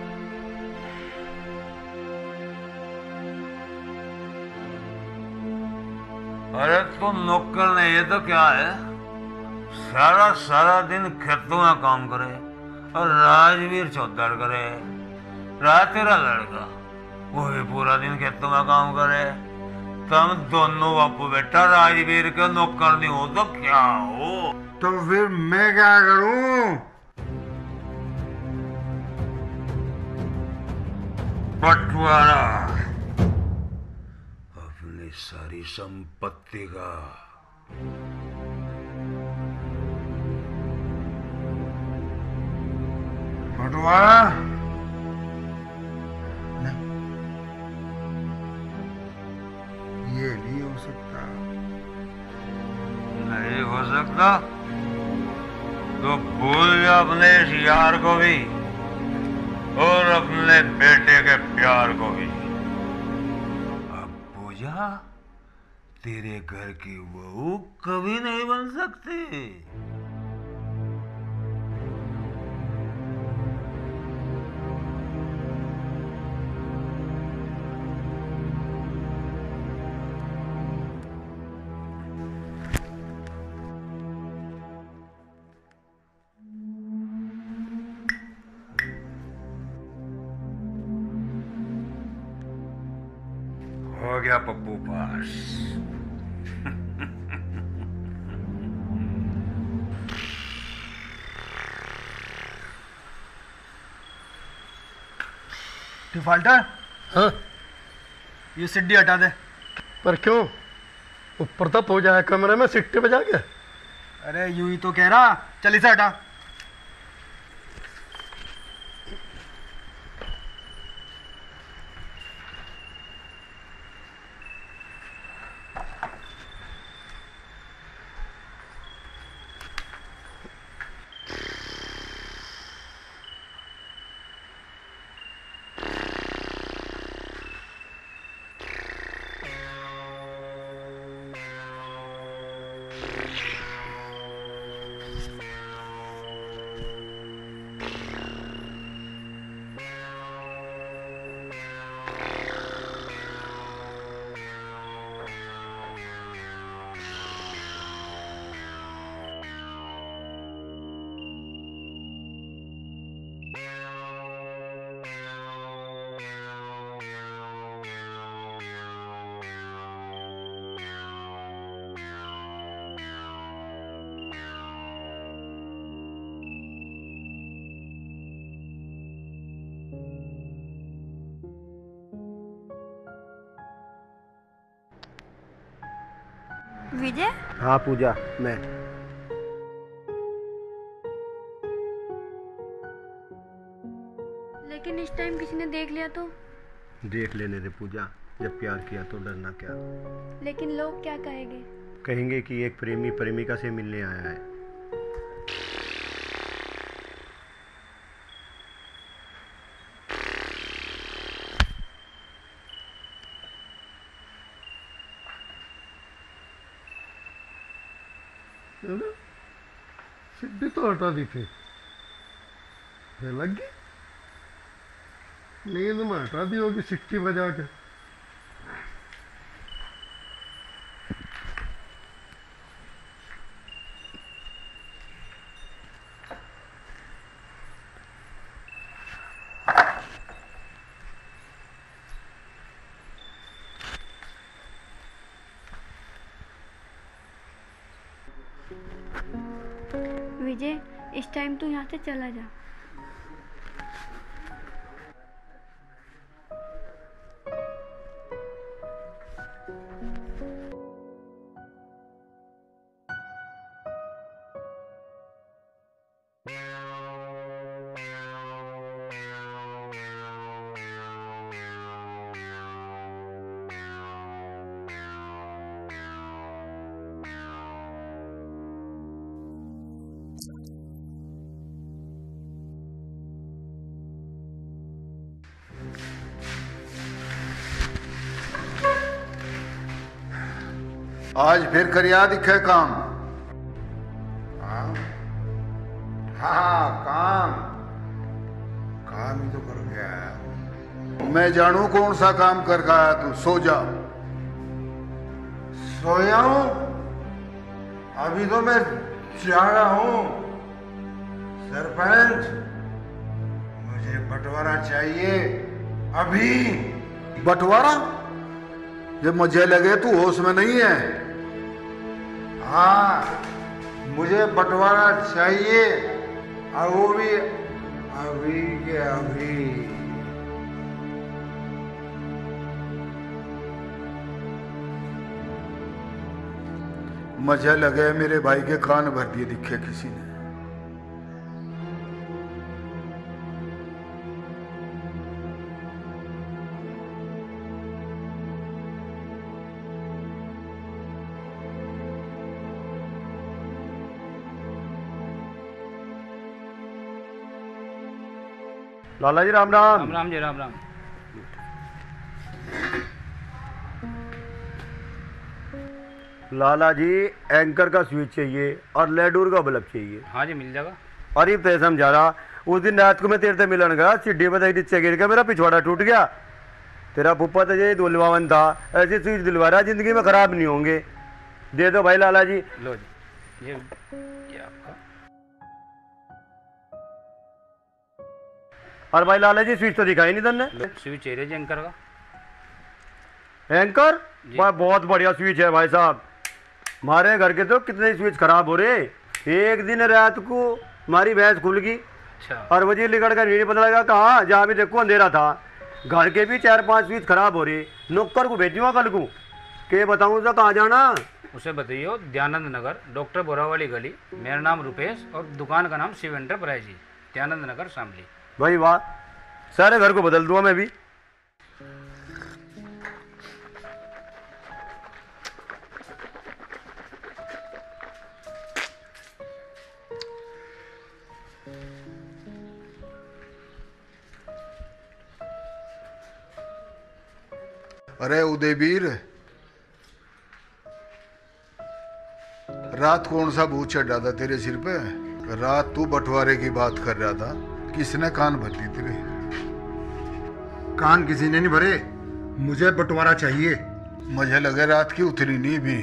अरे तो नौकर ने ये तो क्या है, सारा दिन खेतों में काम करे और राजवीर चौधर करे। रात तेरा लड़का वो भी पूरा दिन खेतों में काम करे। तुम दोनों बापू बेटा राजवीर के नौकर नहीं हो तो क्या हो? तो फिर मैं क्या करूं? बंटवारा अपनी सारी संपत्ति का। बंटवारा? ये नहीं हो सकता। नहीं हो सकता तो भूल जा अपने इस यार को भी और अपने बेटे के प्यार को भी। अब पूजा तेरे घर की बहू कभी नहीं बन सकती। हो गया पप्पू पास। डिफॉल्टर? हाँ? ये सिड्डी हटा दे। पर क्यों? ऊपर तक हो जाए कमरे में सिट्टी बजा के। अरे यूं ही तो कह रहा, चल इसे हटा। विजय? हाँ पूजा, मैं। लेकिन इस टाइम किसी ने देख लिया तो? देख लेने दे पूजा, जब प्यार किया तो डरना क्या। लेकिन लोग क्या कहेंगे? कहेंगे कि एक प्रेमी प्रेमिका से मिलने आया है। सीढ़ी तो हटा दी थी, लग गई नींद में, हटा दी होगी सिक्की बजा के। विजय, इस टाइम तू यहाँ से चला जा। आज फिर करिया दिखे काम। हाँ, काम ही तो कर गया है। मैं जानू कौन सा काम कर आया तू। सो जा। सोया हूं? अभी तो मैं जागा हूं। सरपंच, मुझे बंटवारा चाहिए अभी। बंटवारा? ये मुझे लगे तू होश में नहीं है। हाँ, मुझे बंटवारा चाहिए, और वो भी अभी के अभी। मुझे लगे मेरे भाई के कान भर दिए दिखे किसी ने। लाला जी राम राम। राम राम जी, राम राम। लाला जी, एंकर का स्विच चाहिए और लेडूर का बल्ब चाहिए। हाँ जी, मिल जाएगा। और ये तो समझा रहा, उस दिन रात को मैं तेरे से मिलन गया, सीढ़ी पर नीचे गिर गया, मेरा पिछवाड़ा टूट गया। तेरा पुप्पा तो ये दुलवावन था, ऐसी स्विच दिलवा रहा जिंदगी में खराब नहीं होंगे। दे दो भाई लाला जी। लो जी, ये आपका। और भाई लाला जी, स्विच तो दिखाई नहीं तन्ने। स्विच चाहिए जी एंकर का। एंकर? बहुत बढ़िया स्विच है भाई साहब। हमारे घर के तो कितने स्विच खराब हो रहे। एक दिन रात को हमारी भैंस खुल गई और वजी लिकड़ कर नहीं पता लगा कहाँ, जहाँ भी देखो अंधेरा था। घर के भी 4-5 स्विच खराब हो रहे। नौकर को भेजूंगा कल को, के बताऊँ तो कहाँ जाना। उसे बताइए दयानंद नगर, डॉक्टर बोरावाली गली। मेरा नाम रुपेश और दुकान का नाम शिव एंटरप्राइज, दयानंद नगर, शामली। भाई वाह, सारे घर को बदल दूंगा मैं भी। अरे उदयवीर, रात कौन सा भूत चढ़ रहा था तेरे सिर पे? रात तू बंटवारे की बात कर रहा था, किसने कान भर दी तेरे? कान किसी ने नहीं भरे, मुझे बंटवारा चाहिए। मुझे लगे रात की उतरी नहीं भी।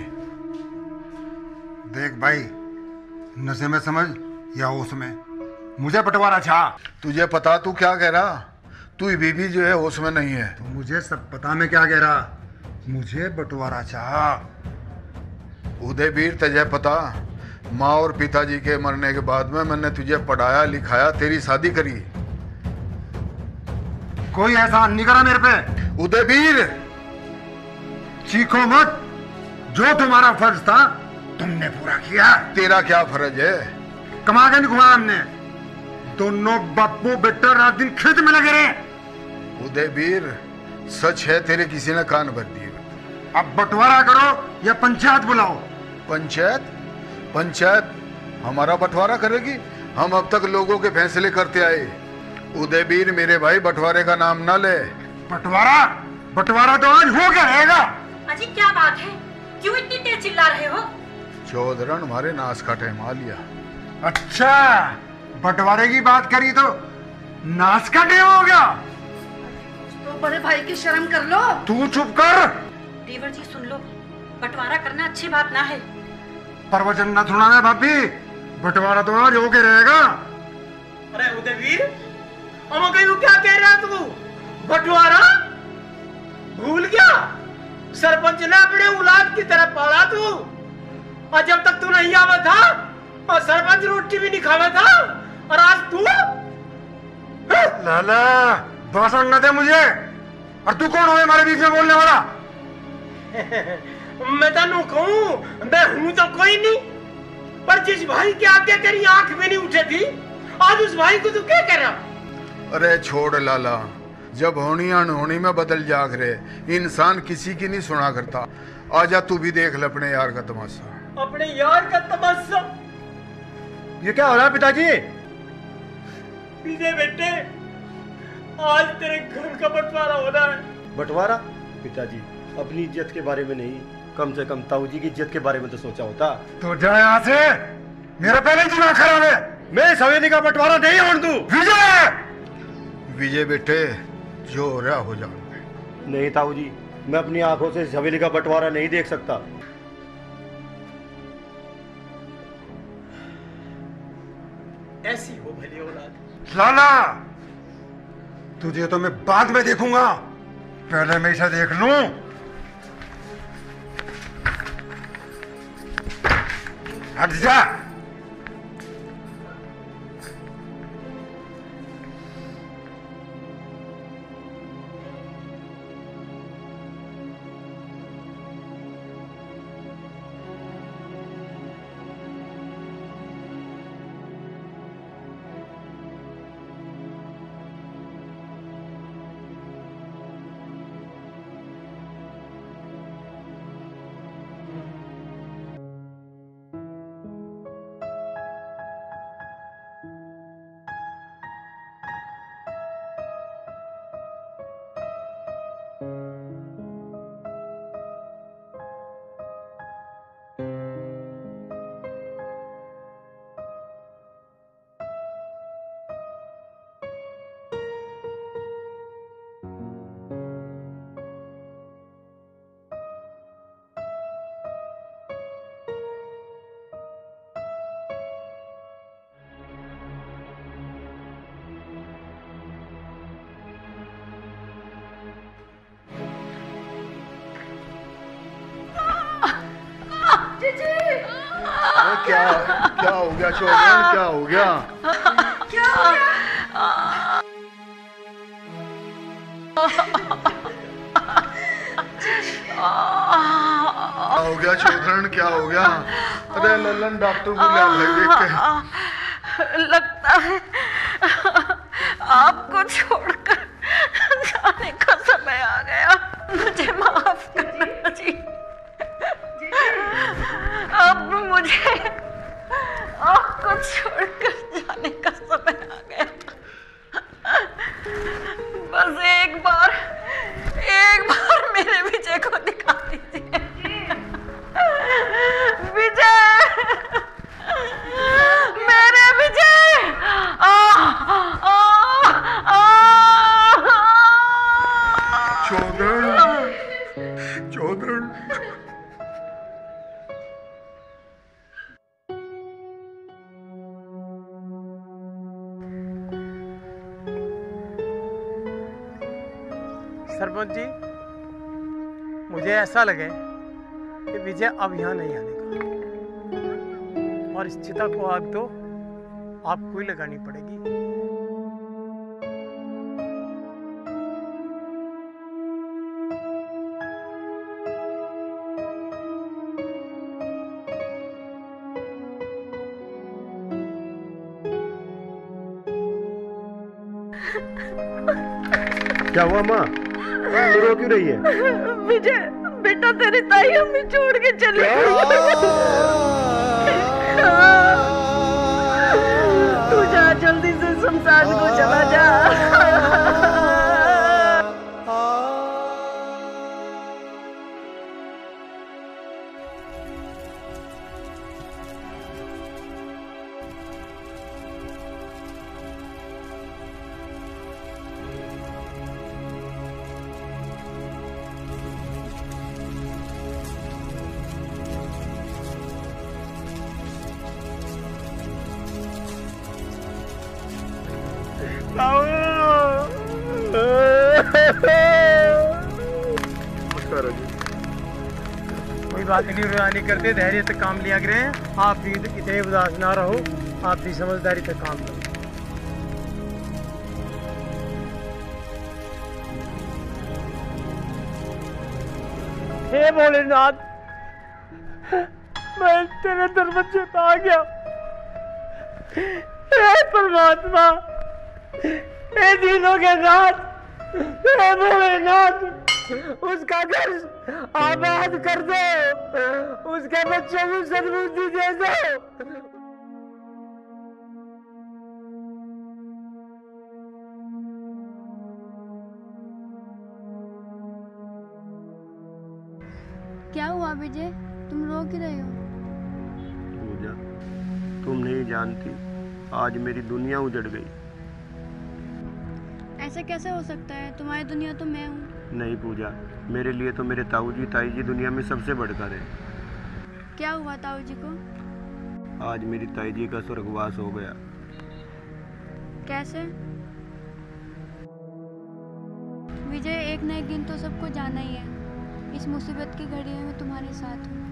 देख भाई, नशे में समझ या होश में, मुझे बंटवारा चाह। तुझे पता तू क्या कह रहा? तू बीबी जो है होश में नहीं है। तो मुझे सब पता मैं क्या कह रहा, मुझे बंटवारा चाह। उदयवीर, तुझे पता माँ और पिताजी के मरने के बाद में मैंने तुझे पढ़ाया लिखाया, तेरी शादी करी। कोई एहसान नहीं करा मेरे पे। उदयवीर, चीखो मत, जो तुम्हारा फर्ज था तुमने पूरा किया। तेरा क्या फर्ज है? कमा के नहीं घुमाया हमने। दोनों बापू बेटा रात दिन खेत में लगे रहे। उदयवीर, सच है तेरे किसी ने कान भर दिए। अब बंटवारा करो या पंचायत बुलाओ। पंचायत? पंचायत हमारा बंटवारा करेगी? हम अब तक लोगों के फैसले करते आए। उदयवीर मेरे भाई, बंटवारे का नाम ना ले। बंटवारा? बंटवारा तो आज हो गया रहेगा। अजी क्या बात है, क्यों इतनी तेज चिल्ला रहे हो? चौधरन हमारे नाश का टेमा लिया। अच्छा, बंटवारे की बात करी तो नाश का टेम हो गया। तो बड़े भाई की शर्म कर लो। तू चुप कर। देवर जी सुन लो, बंटवारा करना अच्छी बात ना है। प्रवचन न सुनाना भाभी, बंटवारा तो आज होके रहेगा। अरे उदयवीर, हम कहीं क्या कह रहा तू? बंटवारा भूल गया? सरपंच ने अपने औलाद की तरह पाला तू, और जब तक तू नहीं आवा था और सरपंच रोटी भी नहीं खावा था, और आज तू लाला भाषण न दे मुझे। और तू कौन हो हमारे बीच में बोलने वाला? मैं तेनू कहूं, मैं हूं तो कोई नहीं, पर जिस भाई के आगे तेरी आंख भी नहीं उठे थी, आज उस भाई को तू क्या कर रहा? अरे छोड़ लाला, जब होनी अनहोनी में बदल जाग रहे, इंसान किसी की नहीं सुना करता। आजा तू भी देख ले अपने यार का तमाशा। अपने यार का तमाशा? ये क्या हो रहा है पिताजी? विजय बेटे, आज तेरे घर का बंटवारा हो रहा है। बंटवारा? पिताजी, अपनी इज्जत के बारे में नहीं, कम से कम ताऊ जी की इज्जत के बारे में तो सोचा होता। तो जा यहाँ से, मेरा पहले दिमाग खराब है। मैं इस हवेली का बंटवारा नहीं होने दूं। विजय! विजय बेटे, जो हो रहा हो जा। नहीं ताऊ जी, मैं अपनी आंखों से इस हवेली का बंटवारा नहीं देख सकता। ऐसी हो भली औलाद। लाला, तुझे तो मैं बाद में देखूंगा, पहले मैं इसे देख लूं। हट जा। क्या हो गया चौधरी, क्या हो गया? क्या हो गया? क्या हो गया चौधरी, क्या हो गया? अरे लल्लन, डॉक्टर को ले भाई, देख के। लगता है आपको छोड़कर जाने का समय आ गया। मुझे माफ करना जी। अब मुझे आपको छोड़कर जाने का समय आ गया। बस एक बार मेरे विजय को दिखा दीजिए। विजय, मेरे विजय। चौधरी, सरपंच जी, मुझे ऐसा लगे कि विजय अब यहाँ नहीं आने का, और इस चिता को आग तो आपको ही लगानी पड़ेगी। क्या हुआ माँ, तो रो क्यों रही है? विजय बेटा, तेरी ताई हमें छोड़ के चली गई। तू जा, जल्दी से शमशान को चला जा। नमस्कार जी। कोई बात नहीं, रुआनी करते, धैर्य से काम लिया करे। आप भी इतने उदास ना रहो, आप भी समझदारी से काम करो। हे भोलेनाथ, मैं तेरे दरवाजे पे आ गया। हे परमात्मा, हे दिनों के नाथ, हे भोलेनाथ, उसका घर आबाद कर दो, उसके बच्चों को सद्बुद्धि दे दो। क्या हुआ विजय, तुम रो क्यों रहे हो? पूजा, तुम नहीं जानती, आज मेरी दुनिया उजड़ गई। ऐसा कैसे हो सकता है? तुम्हारी दुनिया तो मैं हूँ। नहीं पूजा, मेरे लिए तो मेरे ताऊ जी ताई जी दुनिया में सबसे बढ़कर है। क्या हुआ ताऊ जी को? आज मेरी ताई जी का स्वर्गवास हो गया। कैसे? विजय, एक न एक दिन तो सबको जाना ही है। इस मुसीबत की घड़ी में मैं तुम्हारे साथ हूँ।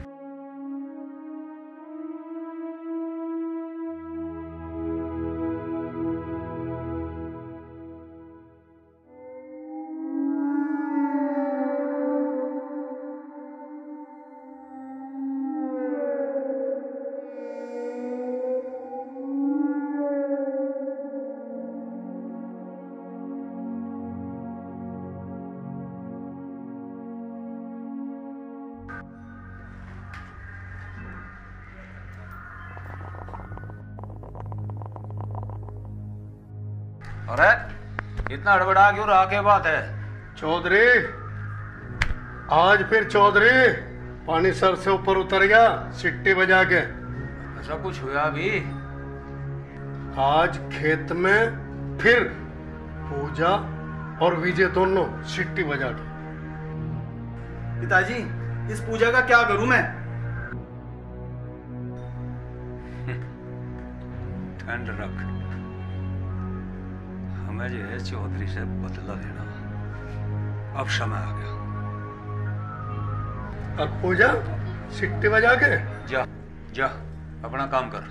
अरे इतना हड़बड़ा क्यों रहा? के बात है चौधरी? आज फिर चौधरी पानी सर से ऊपर उतर गया सिट्टी बजा के। ऐसा कुछ हुआ भी? आज खेत में फिर पूजा और विजय दोनों सिट्टी बजा के। पिताजी, इस पूजा का क्या करूं मैं? ठंड रख, हमें जो है चौधरी से बदला लेना। अब समय आ गया। अब पूजा सिट्टी बजा के जा जा अपना काम कर।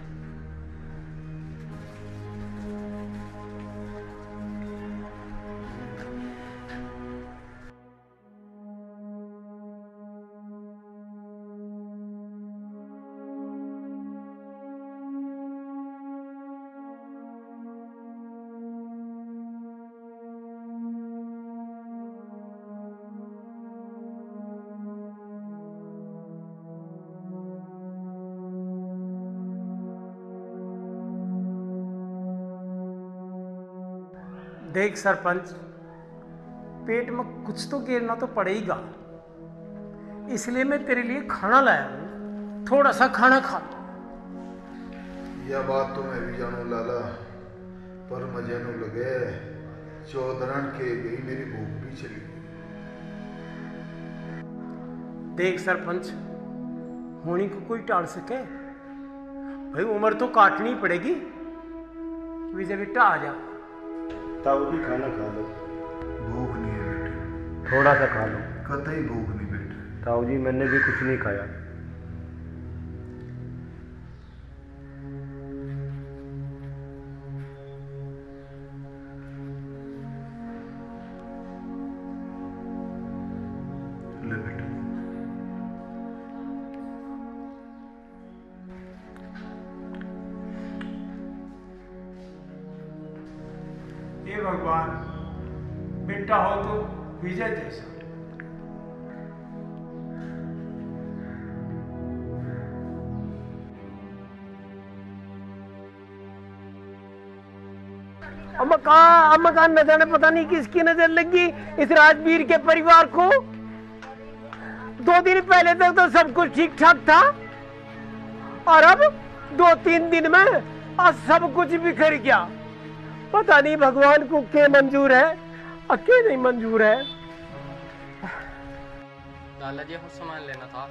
देख सरपंच, पेट में कुछ तो गिरना तो पड़ेगा, इसलिए मैं तेरे लिए खाना लाया हूँ। थोड़ा सा खाना खा। यह बात तो मैं भी जानू लाला, पर मजे न लगे चौधरण के गई मेरी भूख भी चली गई। देख सरपंच, होनी को कोई टाल सके भाई, उम्र तो काटनी पड़ेगी। विजय बेटा आ जा। ताऊ जी खाना खा लो। भूख नहीं है बेटे। थोड़ा सा खा लो। कतई भूख नहीं बेटे। ताऊ जी मैंने भी कुछ नहीं खाया। ले बेटे। हे भगवान, बेटा हो तो विजय जैसा। अम्मा का न जाने पता नहीं किसकी नजर लगी इस राजवीर के परिवार को। 2 दिन पहले तक तो सब कुछ ठीक ठाक था, और अब 2-3 दिन में आज सब कुछ बिखर गया। पता नहीं भगवान को क्या मंजूर है और क्या नहीं मंजूर है। लाला जी कुछ सामान लेना था।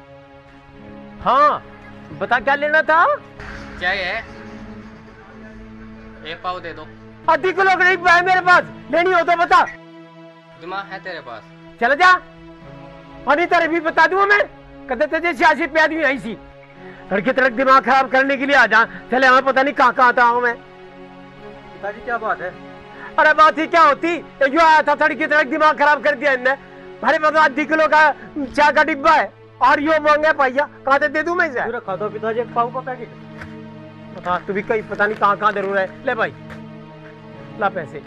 हाँ बता, क्या लेना था? क्या है? 1 पाव दे दो। आधी किलो गरीब है मेरे पास, लेनी हो तो बता। दिमाग है तेरे पास? चल जा और तेरे भी बता दूं मैं कदे तुझे सियासी पे आदमी आई सी लड़की तरह दिमाग खराब करने के लिए आ जा। चले हमें पता नहीं कहाँ आता हूँ मैं। पिताजी क्या बात है? अरे बात ही क्या होती, जो आया था लड़की तरह दिमाग खराब कर दिया इनने। भाई पता 10 किलो का चाय का डिब्बा है और यो मांगे पाइया, कहाँ से दे दूं मैं इसे? रखा दो पिताजी, पाव का पैकेट। बता तू भी कहीं पता नहीं कहाँ जरूर है। ले भाई ला पैसे।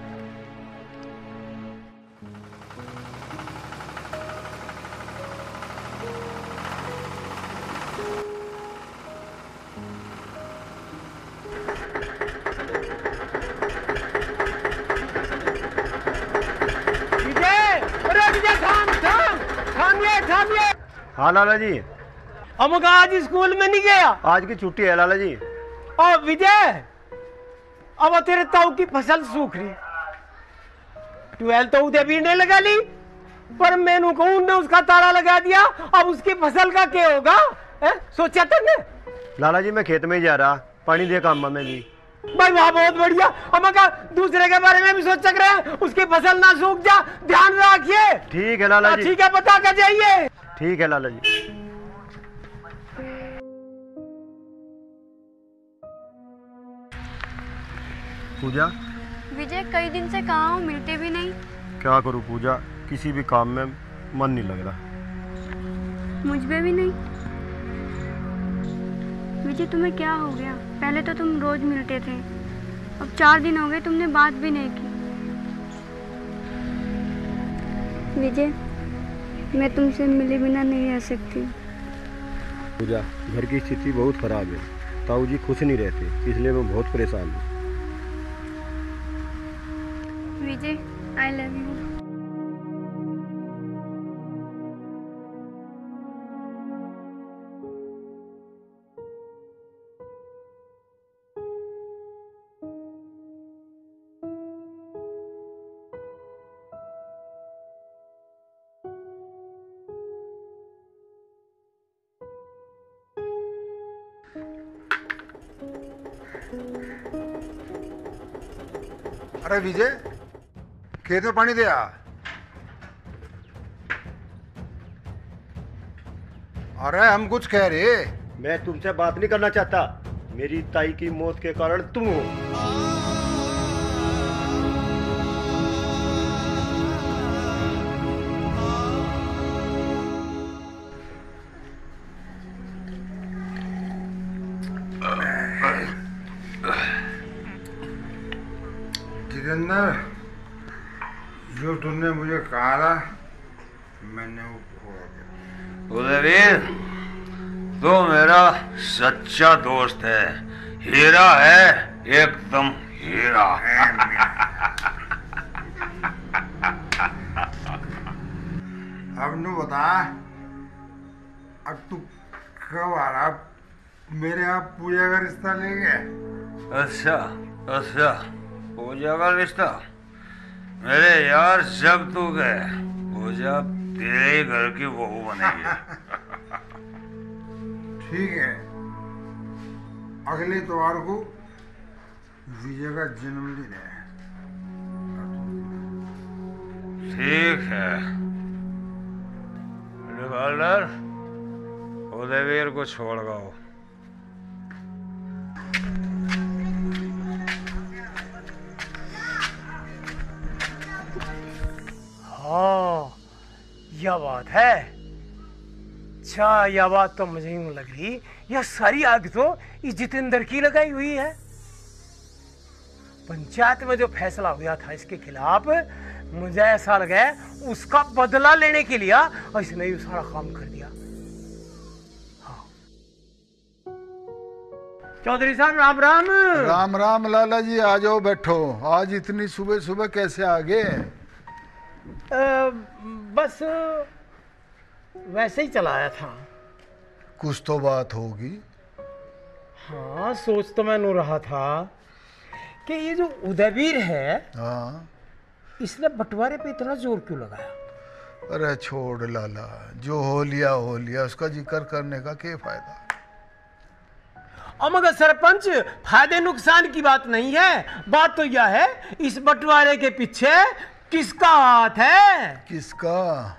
हाँ लाला जी। हम आज स्कूल में नहीं गया, आज की छुट्टी है लाला जी। और विजय अब तेरे ताऊ की फसल सूख रही, 12 तो उदयवीर ने लगा ली पर मैनू कहूं ने उसका ताला लगा दिया। अब उसकी फसल का क्या होगा सोचा तुमने? लाला जी मैं खेत में ही जा रहा, पानी दे काम में भी। भाई वाह बहुत बढ़िया। हम का दूसरे के बारे में भी सोच रहे हैं, उसकी फसल ना सूख जा, ध्यान रखिए। ठीक है लाला जी। ठीक है बता कर जाइए। ठीक है लाला जी। पूजा विजय कई दिन से कहाँ हो, मिलते भी नहीं। क्या करूं पूजा, किसी भी काम में मन नहीं लग रहा। मुझ पे भी नहीं। विजय तुम्हें क्या हो गया? पहले तो तुम रोज मिलते थे, अब 4 दिन हो गए तुमने बात भी नहीं की। विजय मैं तुमसे मिले बिना नहीं रह सकती। पूजा घर की स्थिति बहुत खराब है, ताऊ जी खुश नहीं रहते, इसलिए मैं बहुत परेशान हूँ। Vijay I love you. अरे विजय खेत में पानी दे आ। अरे हम कुछ कह रहे। मैं तुमसे बात नहीं करना चाहता, मेरी ताई की मौत के कारण तुम हो। जितेंद्र जो तुमने मुझे कहा था मैंने वो पूरा किया। उदयवीर तो मेरा सच्चा दोस्त है, हीरा है, एकदम हीरा। अब नू बता, अब तू कब आ रहा मेरे यहाँ पूजा का रिश्ता लेंगे? अच्छा अच्छा, पूजा का रिश्ता? मेरे यार जब तू गए पूजा तेरे ही घर की बहू बनेगी। ठीक है, अगले इतवार को विजय का जन्मदिन है। ठीक है रिवाल्डर, उदयवीर को छोड़ गाओ। हाँ यह बात है। अच्छा यह बात तो मुझे यूं लग रही, यह सारी आग तो इस जितेंद्र की लगाई हुई है। पंचायत में जो फैसला हुआ था इसके खिलाफ, मुझे ऐसा लगा उसका बदला लेने के लिए इसने ये सारा काम कर दिया। हाँ। चौधरी साहब राम राम। राम राम लाला जी, आ जाओ बैठो। आज इतनी सुबह सुबह कैसे आ गए? बस वैसे ही चलाया था। कुछ तो बात होगी। हाँ सोच तो मैंने रहा था कि ये जो उदयवीर है, हाँ, इसने बंटवारे पे इतना जोर क्यों लगाया? अरे छोड़ लाला, जो हो लिया, उसका जिक्र करने का क्या फायदा। मगर सरपंच फायदे नुकसान की बात नहीं है, बात तो यह है इस बंटवारे के पीछे किसका हाथ है? किसका?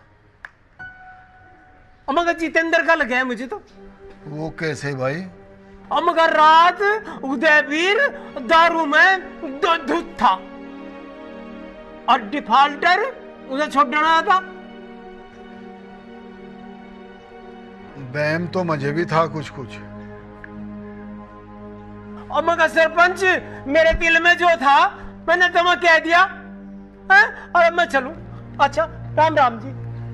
मगर जितेंद्र का लगा है मुझे तो। वो कैसे भाई? मगर रात उदयवीर दारू में धुत था और डिफॉल्टर उसे छोड़ना था। बैम तो मुझे भी था कुछ कुछ। और मगर सरपंच मेरे दिल में जो था मैंने तुम्हें कह दिया है? और अब मैं चलूं। अच्छा राम राम जी।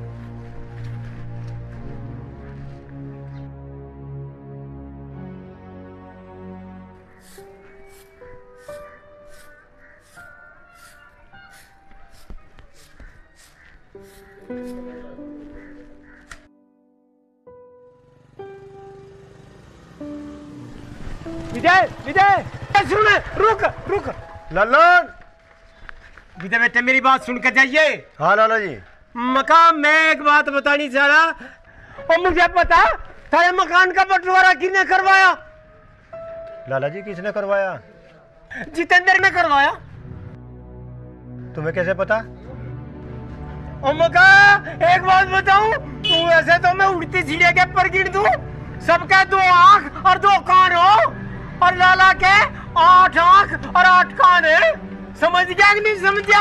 विजय विजय सुन, रुक रुक। लल्लन, विजय बेटे मेरी बात सुन कर जाइए। हाँ लाला जी। मकान, मैं एक बात बतानी चाह रहा, और मुझे पता था ये मकान का बंटवारा किसने करवाया? लाला जी किसने करवाया? जितेंद्र ने करवाया। तुम्हें कैसे पता? ओ मका एक बात बताऊं, तू ऐसे तो मैं उड़ती चिड़िया के पर गिर दूं। सबके 2 आंख और 2 कान हो, और लाला के 8 आंख और 8 कान है। समझ गया कि नहीं समझा?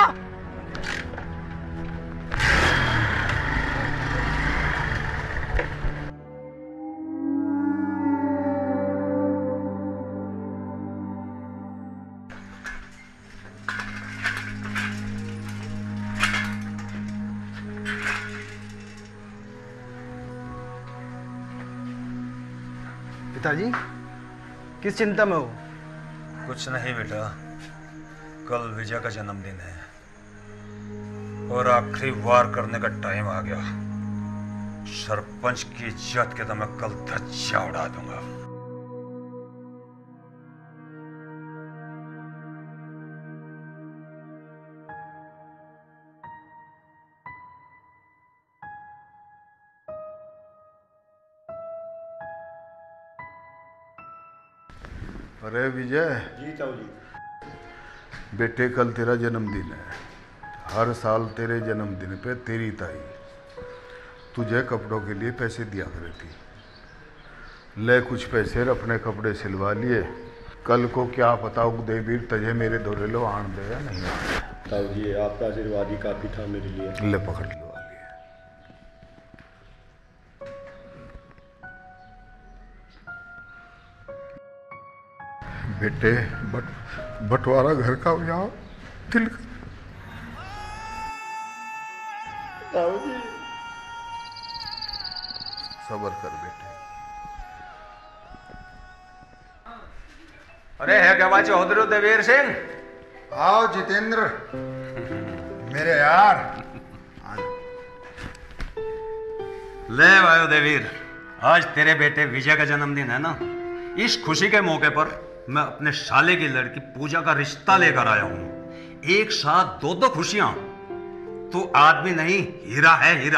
पिताजी किस चिंता में हो? कुछ नहीं बेटा, कल विजय का जन्मदिन है और आखिरी वार करने का टाइम आ गया। सरपंच की इज्जत के तो मैं कल धज्जियां उड़ा दूंगा। अरे विजय। जी ताऊ जी। बेटे कल तेरा जन्मदिन है। हर साल तेरे जन्मदिन पे तेरी ताई तुझे कपड़ों के लिए पैसे दिया करती। ले कुछ पैसे अपने कपड़े सिलवा लिए, कल को क्या पता उदयवीर तुझे मेरे दौरे लो आन दे या नहीं आने। ताऊ जी आपका आशीर्वाद ही काफी था मेरे लिए। ले पकड़ लो। बेटे बंटवारा घर का यहाँ दिल सबर कर बेटे। अरे है क्या बात चौधरी उदयवीर सिंह? आओ जितेंद्र मेरे यार। ले भाई उदयवीर, आज तेरे बेटे विजय का जन्मदिन है ना। इस खुशी के मौके पर मैं अपने साले की लड़की पूजा का रिश्ता लेकर आया हूं। एक साथ 2 खुशियां। तू आदमी नहीं, हीरा है हीरा।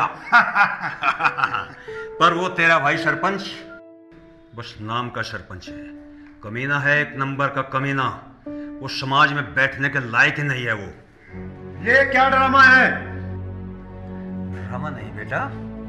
पर वो तेरा भाई सरपंच बस नाम का सरपंच है। कमीना है, एक नंबर का कमीना। वो समाज में बैठने के लायक ही नहीं है। वो ये क्या ड्रामा है? ड्रामा नहीं बेटा,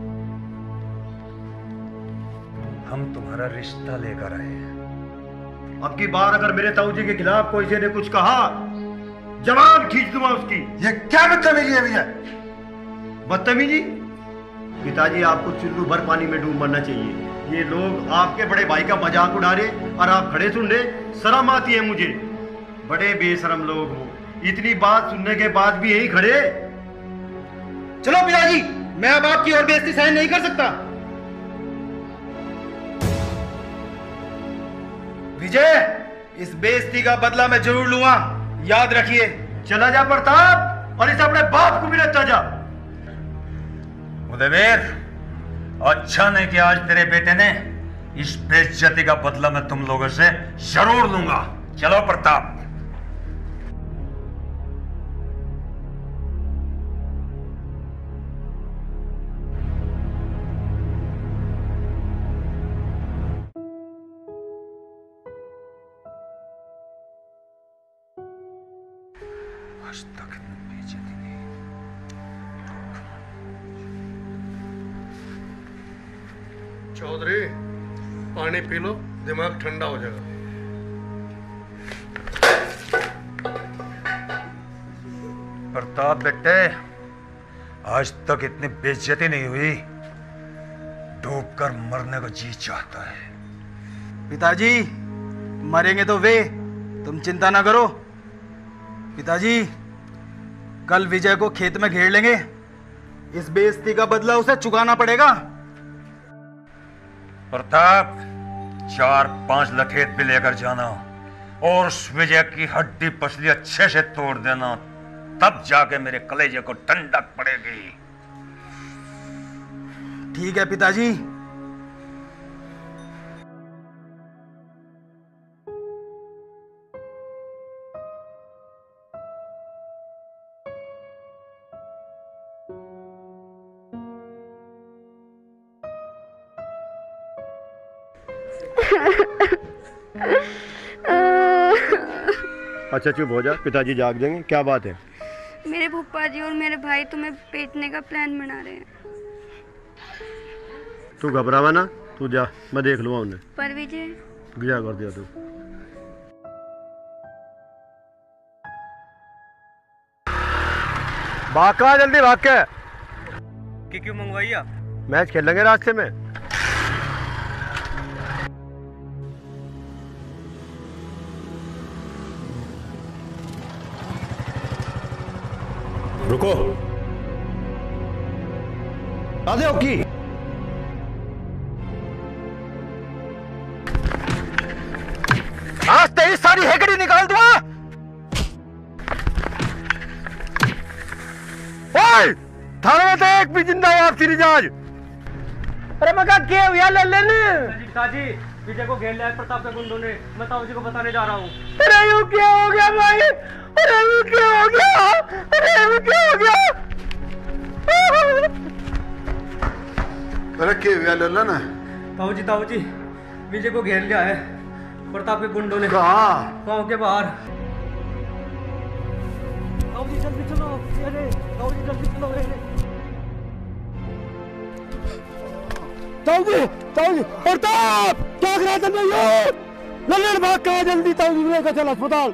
हम तुम्हारा रिश्ता लेकर आए हैं। अब की बार अगर मेरे ताऊ जी के खिलाफ कोई ने कुछ कहा, जवान खींच दूंगा उसकी। ये क्या बदतमीजी है भैया? बदतमीजी? पिताजी आपको चुल्लू भर पानी में डूब मरना चाहिए। ये लोग आपके बड़े भाई का मजाक उड़ा रहे और आप खड़े सुन रहे। शर्म आती है मुझे। बड़े बेशरम लोग हो, इतनी बात सुनने के बाद भी यही खड़े। चलो पिताजी, मैं अब आपकी और बेइज्जती सहन नहीं कर सकता। विजय, इस बेइज्जती का बदला मैं जरूर लूंगा, याद रखिए। चला जा प्रताप, और इस अपने बाप को भी रखता जा। उदयवीर, अच्छा नहीं कि आज तेरे बेटे ने इस बेइज्जती का बदला मैं तुम लोगों से जरूर लूंगा। चलो प्रताप। आज तक इतनी बेइज्जती नहीं। चौधरी पानी पी लो, दिमाग ठंडा हो जाएगा। प्रताप बेटे, आज तक इतनी बेइज्जती नहीं हुई। डूब कर मरने को जी चाहता है। पिताजी मरेंगे तो वे, तुम चिंता ना करो। पिताजी कल विजय को खेत में घेर लेंगे, इस बेइज्जती का बदला उसे चुकाना पड़ेगा। प्रताप 4-5 लठेत भी लेकर जाना और उस विजय की हड्डी पसली अच्छे से तोड़ देना, तब जाके मेरे कलेजे को ठंडक पड़ेगी। ठीक है पिताजी। अच्छा चुप हो जा, पिताजी जाग देंगे। क्या बात है? मेरे फूफा जी और मेरे भाई तुम्हें बेचने का प्लान बना रहे हैं। तू घबरावा ना, तू जा, मैं देख लूंगा उन्हें। पर विजय गया कर दिया तू। भाग का जल्दी भाग के। क्यों मंगवाई आप? मैच खेल लेंगे रास्ते में। रुको, आधे ओकी। आज तेरी सारी हेकड़ी निकाल दूंगा। ओए, थाने में तो एक भी जिंदा हो आप सीरीज आज। अरे मगा क्या हुआ लल्लन? पिताजी विजय को घेर लिया प्रताप के गुंडों ने, मैं ताऊ जी को बताने जा रहा हूँ। अरे यू क्या हो गया भाई? अरे यू क्या हो गया? अरे यू क्या हो गया? अरे क्या हुआ लल्लन? ताऊ जी विजय को घेर लिया है प्रताप के गुंडों ने। कहाँ? गाँव के बाहर। ताऊ जी जल्दी चलो, ताऊ जी जल्दी चलो। ताऊ जी प्रताप क्या करा तुमने? ये लल्लन भाग कहा, जल्दी ताऊ जी लेकर चल अस्पताल।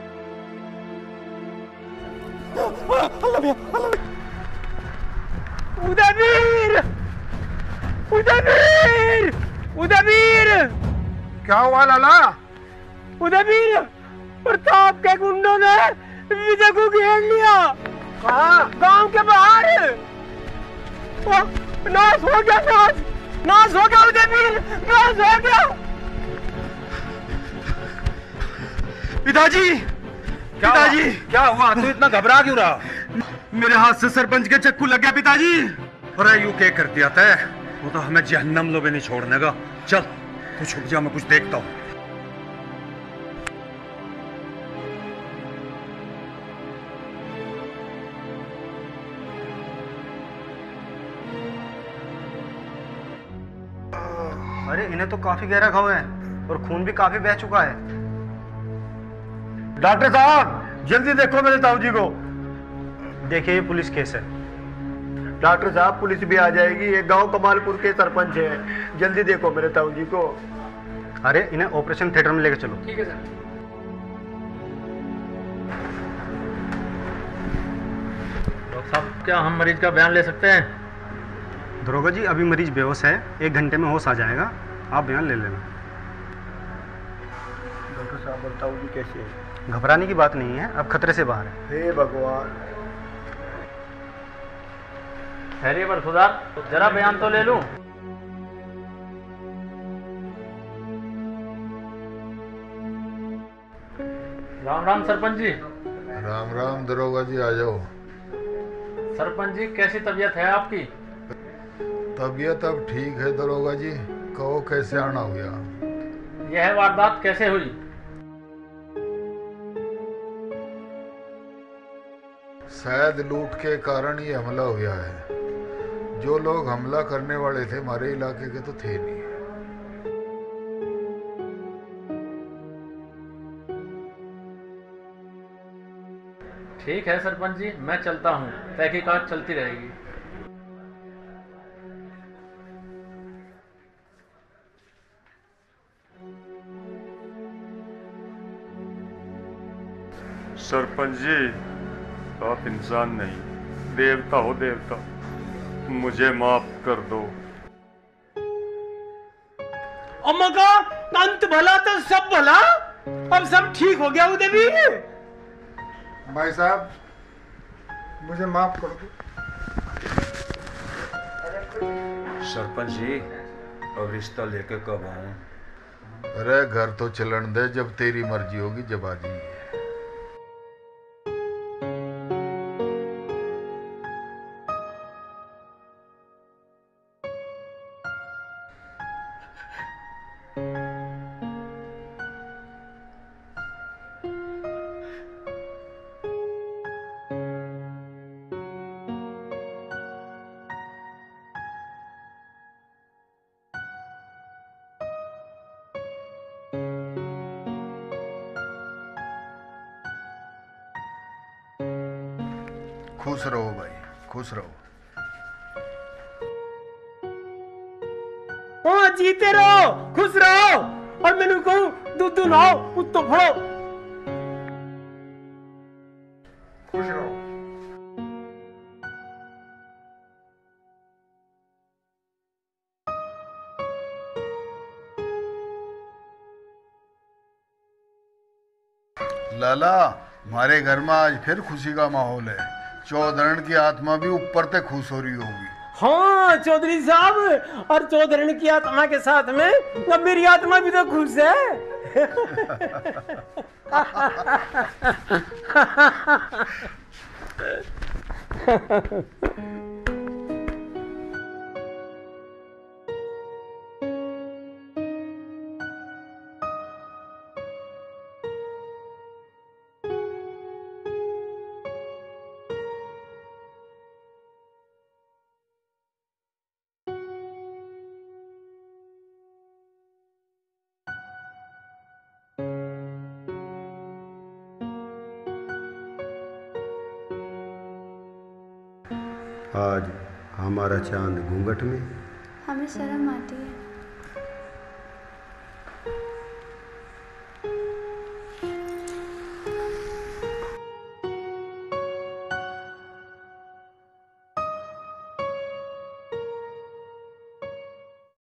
उदयवीर क्या हुआ लाला? उदयवीर प्रताप के गुंडों ने विजय को घेर लिया। कहाँ? गांव के बाहर। नाश हो गया, नाश हो गया उदयवीर, नाश हो गया। पिताजी क्या हुआ? तू इतना घबरा क्यों रहा? मेरे हाथ से सरपंच के चक्कू लग गया पिताजी। अरे यू क्या कर दिया तय? वो तो हमें जहन्नम लो भी नहीं छोड़ने का। चल तू छुप जा, मैं कुछ देखता हूँ। अरे इन्हें तो काफी गहरा घाव है और खून भी काफी बह चुका है। डॉक्टर साहब जल्दी देखो मेरे ताऊ जी को। देखिए ये पुलिस केस है। डॉक्टर साहब पुलिस भी आ जाएगी, ये गांव कमालपुर के सरपंच हैं, जल्दी देखो मेरे ताऊ जी को। अरे इन्हें ऑपरेशन थिएटर में लेकर चलो। ठीक है सर। डॉक्टर साहब क्या हम मरीज का बयान ले सकते हैं? दरोगा जी अभी मरीज बेहोश है, 1 घंटे में होश आ जाएगा, आप बयान ले लेना। डॉक्टर साहब ताऊ जी कैसे है? घबराने की बात नहीं है, अब खतरे से बाहर है। हे भगवान। ठहरिए बरखुदार, जरा बयान तो ले लूं। राम राम सरपंच जी। राम राम दरोगा जी, आ जाओ। सरपंच जी कैसी तबीयत है आपकी? तबीयत अब ठीक है दरोगा जी, कहो कैसे आना हुआ? यह वारदात कैसे हुई? शायद लूट के कारण ये हमला हुआ है। जो लोग हमला करने वाले थे हमारे इलाके के तो थे नहीं। ठीक है सरपंच जी, मैं चलता हूँ, तहकीकात चलती रहेगी। सरपंच जी, आप इंसान नहीं, देवता हो देवता, मुझे माफ कर दो। अम्मा का अंत भला तो सब भला, अब सब ठीक हो गया उदयवीर। भाई साहब मुझे माफ कर दो। सरपंच जी, अब रिश्ता लेके कब आऊं? अरे घर तो चलन दे, जब तेरी मर्जी होगी जब आ जाइए। खुश रहो भाई, खुश रहो। ओ जीते रहो, खुश रहो, और मैंने कहूं दूध लाओ, उत्तो फड़ो। खुश रहो। लाला, हमारे घर में आज फिर खुशी का माहौल है। चौधरी की आत्मा भी ऊपर तक खुश हो रही होगी। हाँ चौधरी साहब, और चौधरी की आत्मा के साथ में अब मेरी आत्मा भी तो खुश है। आज हमारा चांद घूंघट में। हमें शर्म आती है।